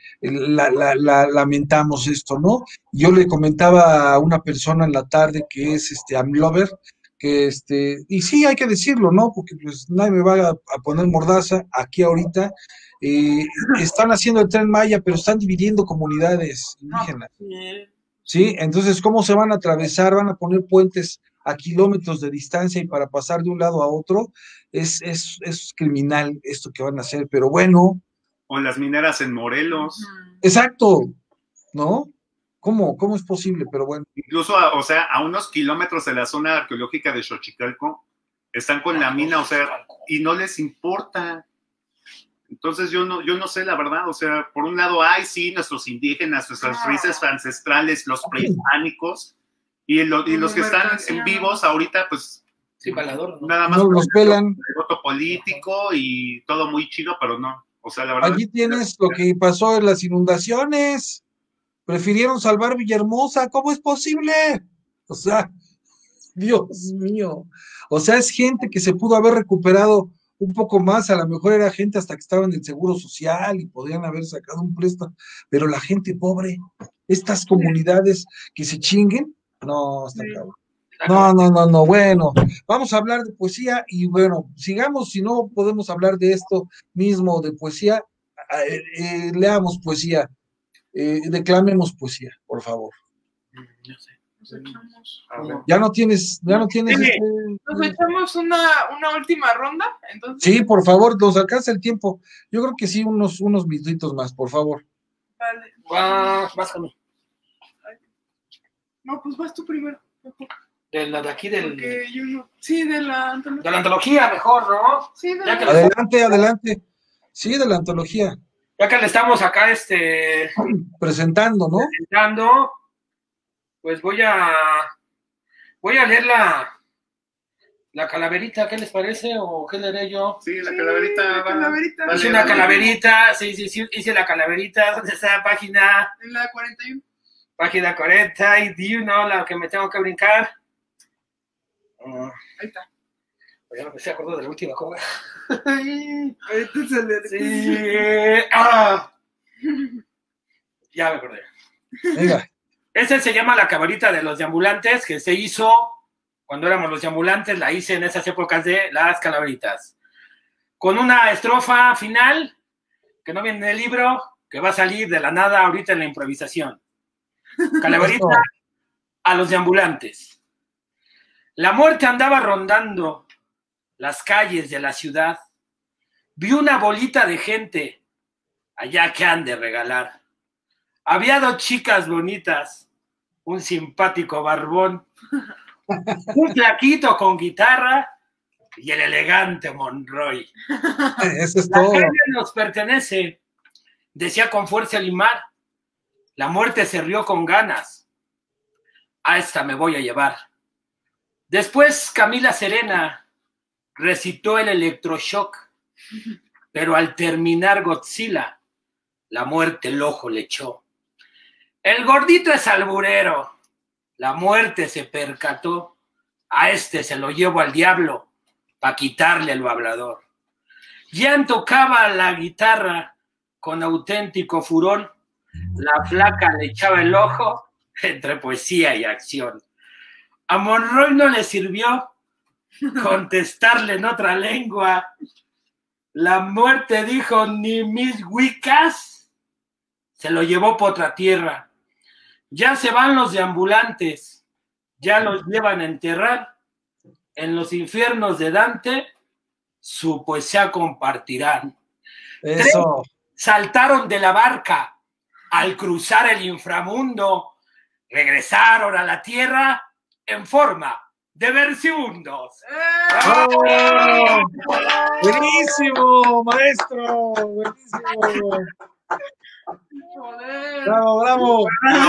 lamentamos esto, ¿no? Yo le comentaba a una persona en la tarde que es Amlover, y sí hay que decirlo, ¿no? Porque pues nadie me va a poner mordaza aquí ahorita. Están haciendo el Tren Maya, pero están dividiendo comunidades indígenas. ¿Sí? Entonces, ¿cómo se van a atravesar? Van a poner puentes a kilómetros de distancia y para pasar de un lado a otro. Es criminal esto que van a hacer, pero bueno. O las mineras en Morelos. Exacto, ¿no? ¿Cómo es posible? Pero bueno. Incluso, a unos kilómetros de la zona arqueológica de Xochicalco, están con la mina, y no les importa. Entonces yo no sé la verdad, por un lado, sí, nuestros indígenas, nuestras raíces ancestrales, los prehispánicos, y los que están en vivos ahorita, pues, sí, balador, ¿no? Nada más no los pelan. El voto político y todo muy chido, pero no. La verdad. Allí tienes lo que pasó en las inundaciones. Prefirieron salvar Villahermosa. ¿Cómo es posible? Dios mío. Es gente que se pudo haber recuperado un poco más. A lo mejor era gente hasta que estaba en el Seguro Social y podían haber sacado un préstamo. Pero la gente pobre, estas comunidades que se chinguen, no, está cabrón. No, bueno, vamos a hablar de poesía y bueno, sigamos, si no podemos hablar de esto mismo, de poesía, leamos poesía, declamemos poesía, por favor. No sé. Ya no tienes. Sí, nos echamos una última ronda, entonces. Sí, por favor, nos alcanza el tiempo. Yo creo que sí, unos minutitos más, por favor. Vale. Vas a mí. No, pues vas tú primero. De la de aquí Sí, de la antología. De la antología, mejor, ¿no? Sí, adelante. Sí, de la antología. Ya que le estamos acá, presentando, ¿no? Presentando, pues voy a leer la calaverita, ¿qué les parece? ¿O qué leeré yo? Sí, la calaverita. Hice una calaverita, sí, hice la calaverita. ¿Dónde está la página? En la 41. Página 41, la que me tengo que brincar. Ahí está. Ya me empecé a acordar de la última cosa. Ahorita se le... Sí. Ya me acordé. Venga. Ese se llama La Cabarita de los Deambulantes, que se hizo cuando éramos los Deambulantes, la hice en esas épocas de las calaveritas. Con una estrofa final, que no viene en el libro, que va a salir de la nada ahorita en la improvisación. Calaverita a los Deambulantes. La muerte andaba rondando las calles de la ciudad. Vi una bolita de gente allá que han de regalar. Había 2 chicas bonitas, un simpático barbón, un flaquito con guitarra y el elegante Monroy. Eso es la todo. calle nos pertenece, decía con fuerza Limar. La muerte se rió con ganas. A esta me voy a llevar. Después Camila Serena recitó el electroshock, pero al terminar Godzilla, la muerte el ojo le echó. El gordito es alburero, la muerte se percató, a este se lo llevo al diablo pa' quitarle lo hablador. Jan tocaba la guitarra con auténtico furor, la flaca le echaba el ojo entre poesía y acción. A Monroy no le sirvió contestarle en otra lengua. La muerte dijo, ni mis huicas, se lo llevó por otra tierra. Ya se van los deambulantes, ya los llevan a enterrar. En los infiernos de Dante, su poesía compartirán. Eso. Saltaron de la barca al cruzar el inframundo, regresaron a la tierra en forma de versiundos. ¡Oh! ¡Buenísimo, maestro! ¡Buenísimo! Joder. ¡Bravo!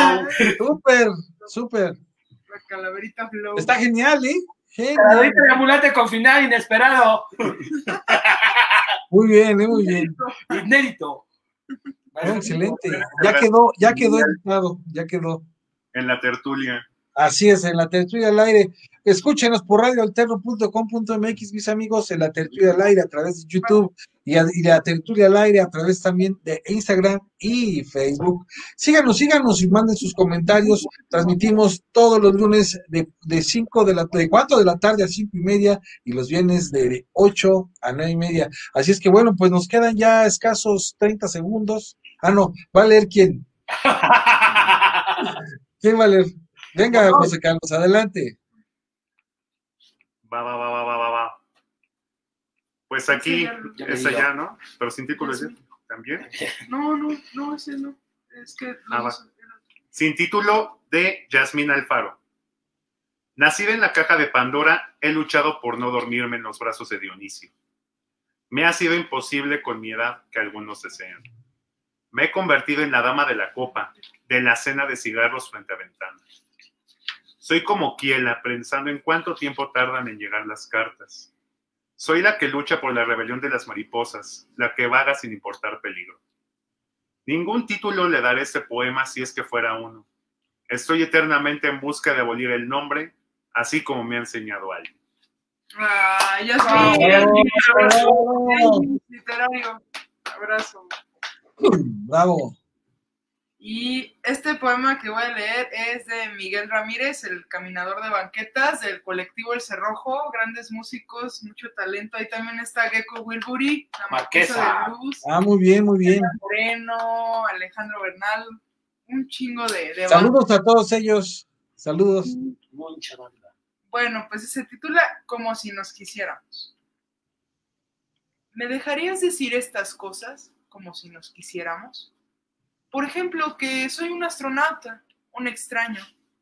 ¡Súper! La calaverita flow. Está genial, ¿eh? Calaverita de ambulante con final inesperado. Muy bien, muy bien. Inédito. Excelente. Ya quedó editado, ya quedó. En la tertulia. Así es, en la tertulia al aire. Escúchenos por radioalterno.com.mx, mis amigos, en la tertulia al aire a través de YouTube y la tertulia al aire a través también de Instagram y Facebook. Síganos y manden sus comentarios. Transmitimos todos los lunes de 4 de la tarde a 5:30 y los viernes de 8 a 9:30. Así es que bueno, pues nos quedan ya escasos 30 segundos. No, ¿va a leer quién? ¿Quién va a leer? Venga, José Carlos, adelante. Va. Pues aquí es allá, ¿no? Pero sin título, ¿sí? ¿También? No, ese no. Es que... Sin título, de Yasmín Alfaro. Nacida en la caja de Pandora, he luchado por no dormirme en los brazos de Dionisio. Me ha sido imposible con mi edad que algunos desean. Me he convertido en la dama de la copa, de la cena de cigarros frente a ventanas. Soy como Kiela, pensando en cuánto tiempo tardan en llegar las cartas. Soy la que lucha por la rebelión de las mariposas, la que vaga sin importar peligro. Ningún título le daré a este poema si es que fuera uno. Estoy eternamente en busca de abolir el nombre, así como me ha enseñado alguien. Literario. Abrazo. Bravo. Y este poema que voy a leer es de Miguel Ramírez, el caminador de banquetas del colectivo El Cerrojo, grandes músicos, mucho talento. Ahí también está Gecko Wilbury, la Marquesa de Luz. Muy bien. Moreno, Alejandro Bernal, un chingo de saludos a todos ellos. Saludos. Mucha banda. Bueno, pues se titula Como si nos quisiéramos. ¿Me dejarías decir estas cosas como si nos quisiéramos? Por ejemplo, que soy un astronauta, un extraño.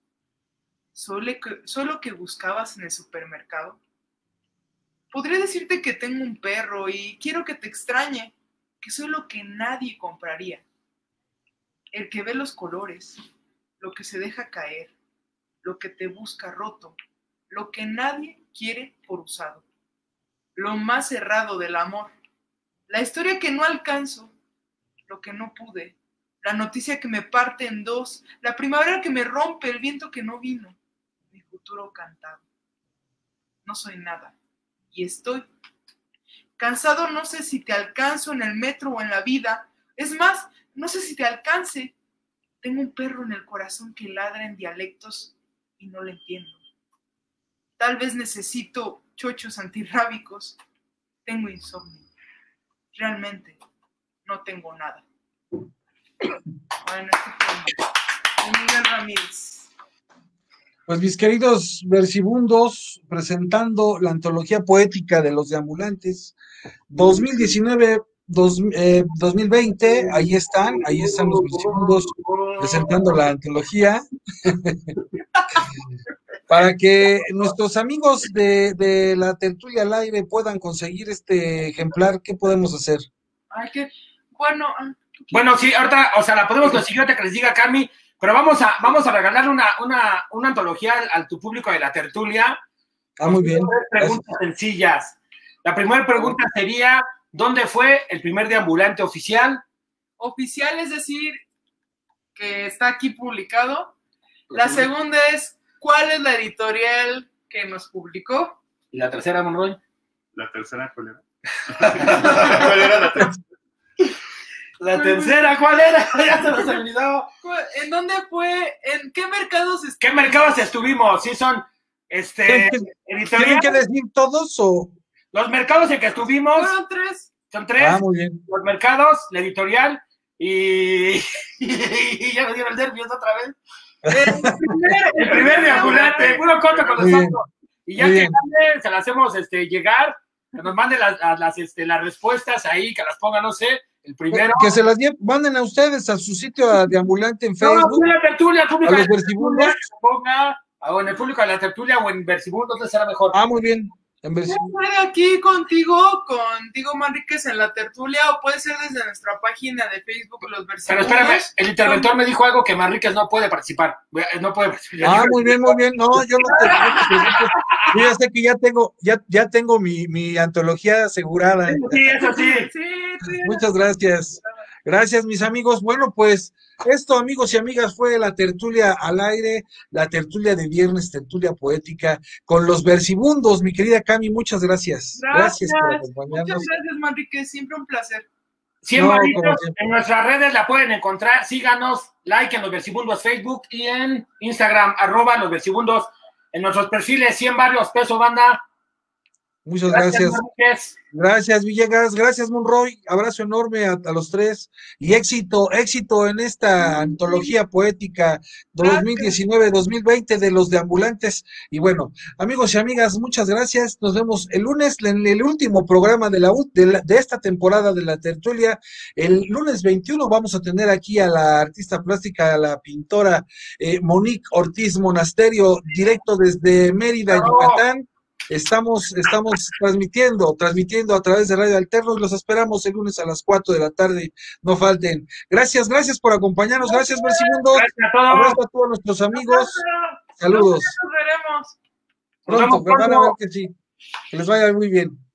¿Solo que buscabas en el supermercado? Podría decirte que tengo un perro y quiero que te extrañe, que soy lo que nadie compraría. El que ve los colores, lo que se deja caer, lo que te busca roto, lo que nadie quiere por usado. Lo más cerrado del amor, la historia que no alcanzo, lo que no pude. La noticia que me parte en dos, la primavera que me rompe, el viento que no vino, mi futuro cantado. No soy nada, y estoy cansado, no sé si te alcanzo en el metro o en la vida, es más, no sé si te alcance. Tengo un perro en el corazón que ladra en dialectos y no lo entiendo. Tal vez necesito chochos antirrábicos, tengo insomnio, realmente no tengo nada. Bueno, Miguel Ramírez. Pues mis queridos versibundos, presentando la antología poética de los deambulantes 2019-2020, ahí están los versibundos presentando la antología para que nuestros amigos de la tertulia al aire puedan conseguir este ejemplar. ¿Qué podemos hacer? Bueno, sí, ahorita, o sea, la podemos conseguir ahorita que les diga Carmi, pero vamos a regalarle una antología a tu público de la tertulia. Muy bien. Preguntas sencillas. La primera pregunta sería, ¿dónde fue el primer deambulante oficial? Oficial, es decir, que está aquí publicado. La segunda es, ¿cuál es la editorial que nos publicó? ¿Y la tercera, Monroy? ¿La tercera cuál era? ¿Cuál era la tercera? La tercera, ¿cuál era? Ya se nos olvidó. ¿En dónde fue? ¿En qué mercados estuvimos? ¿Qué mercados estuvimos? Sí, son ¿Tienen que decir todos o...? Los mercados en que estuvimos. Fueron tres. Son tres. Muy bien. Los mercados, la editorial y ya nos dieron nervios otra vez. El primer deambulante, puro coto con nosotros. Y ya que se las hacemos llegar, que nos manden las respuestas ahí, que las pongan, no sé. El primero. Que se las manden a ustedes a su sitio deambulante en Facebook. No, la tertulia, a los versibundos. Ponga, o en el público de la tertulia o en versibundos, entonces será mejor. Muy bien. Puede ser aquí contigo, con Diego Manríquez en la tertulia, o puede ser desde nuestra página de Facebook, los versibundos. Pero espérame, el interventor me dijo algo que Manríquez no puede participar. No puede participar. Muy bien. No, yo no te yo ya sé que ya tengo mi antología asegurada. Sí, eso sí. Sí. Muchas gracias. Gracias, mis amigos. Bueno, pues esto, amigos y amigas, fue la tertulia al aire, la tertulia de viernes, tertulia poética con los versibundos. Mi querida Cami, muchas gracias. Gracias por acompañarnos. Muchas gracias, Manrique, siempre un placer. 100 varitos en nuestras redes la pueden encontrar. Síganos, like en Los Versibundos Facebook y en Instagram, @Los Versibundos. En nuestros perfiles, 100 varios pesos, banda. Muchas gracias. Gracias, Villegas. Gracias, Monroy. Abrazo enorme a los tres. Y éxito en esta antología poética 2019-2020 de los deambulantes. Y bueno, amigos y amigas, muchas gracias. Nos vemos el lunes en el último programa de esta temporada de la tertulia. El lunes 21 vamos a tener aquí a la artista plástica, a la pintora Monique Ortiz Monasterio, directo desde Mérida, Yucatán. Estamos transmitiendo a través de Radio Alterno y los esperamos el lunes a las 4 de la tarde. No falten. Gracias por acompañarnos. Gracias, Versimundo. Abrazo a todos nuestros amigos. Saludos. Nos veremos. Pronto, van a ver que sí. Que les vaya muy bien.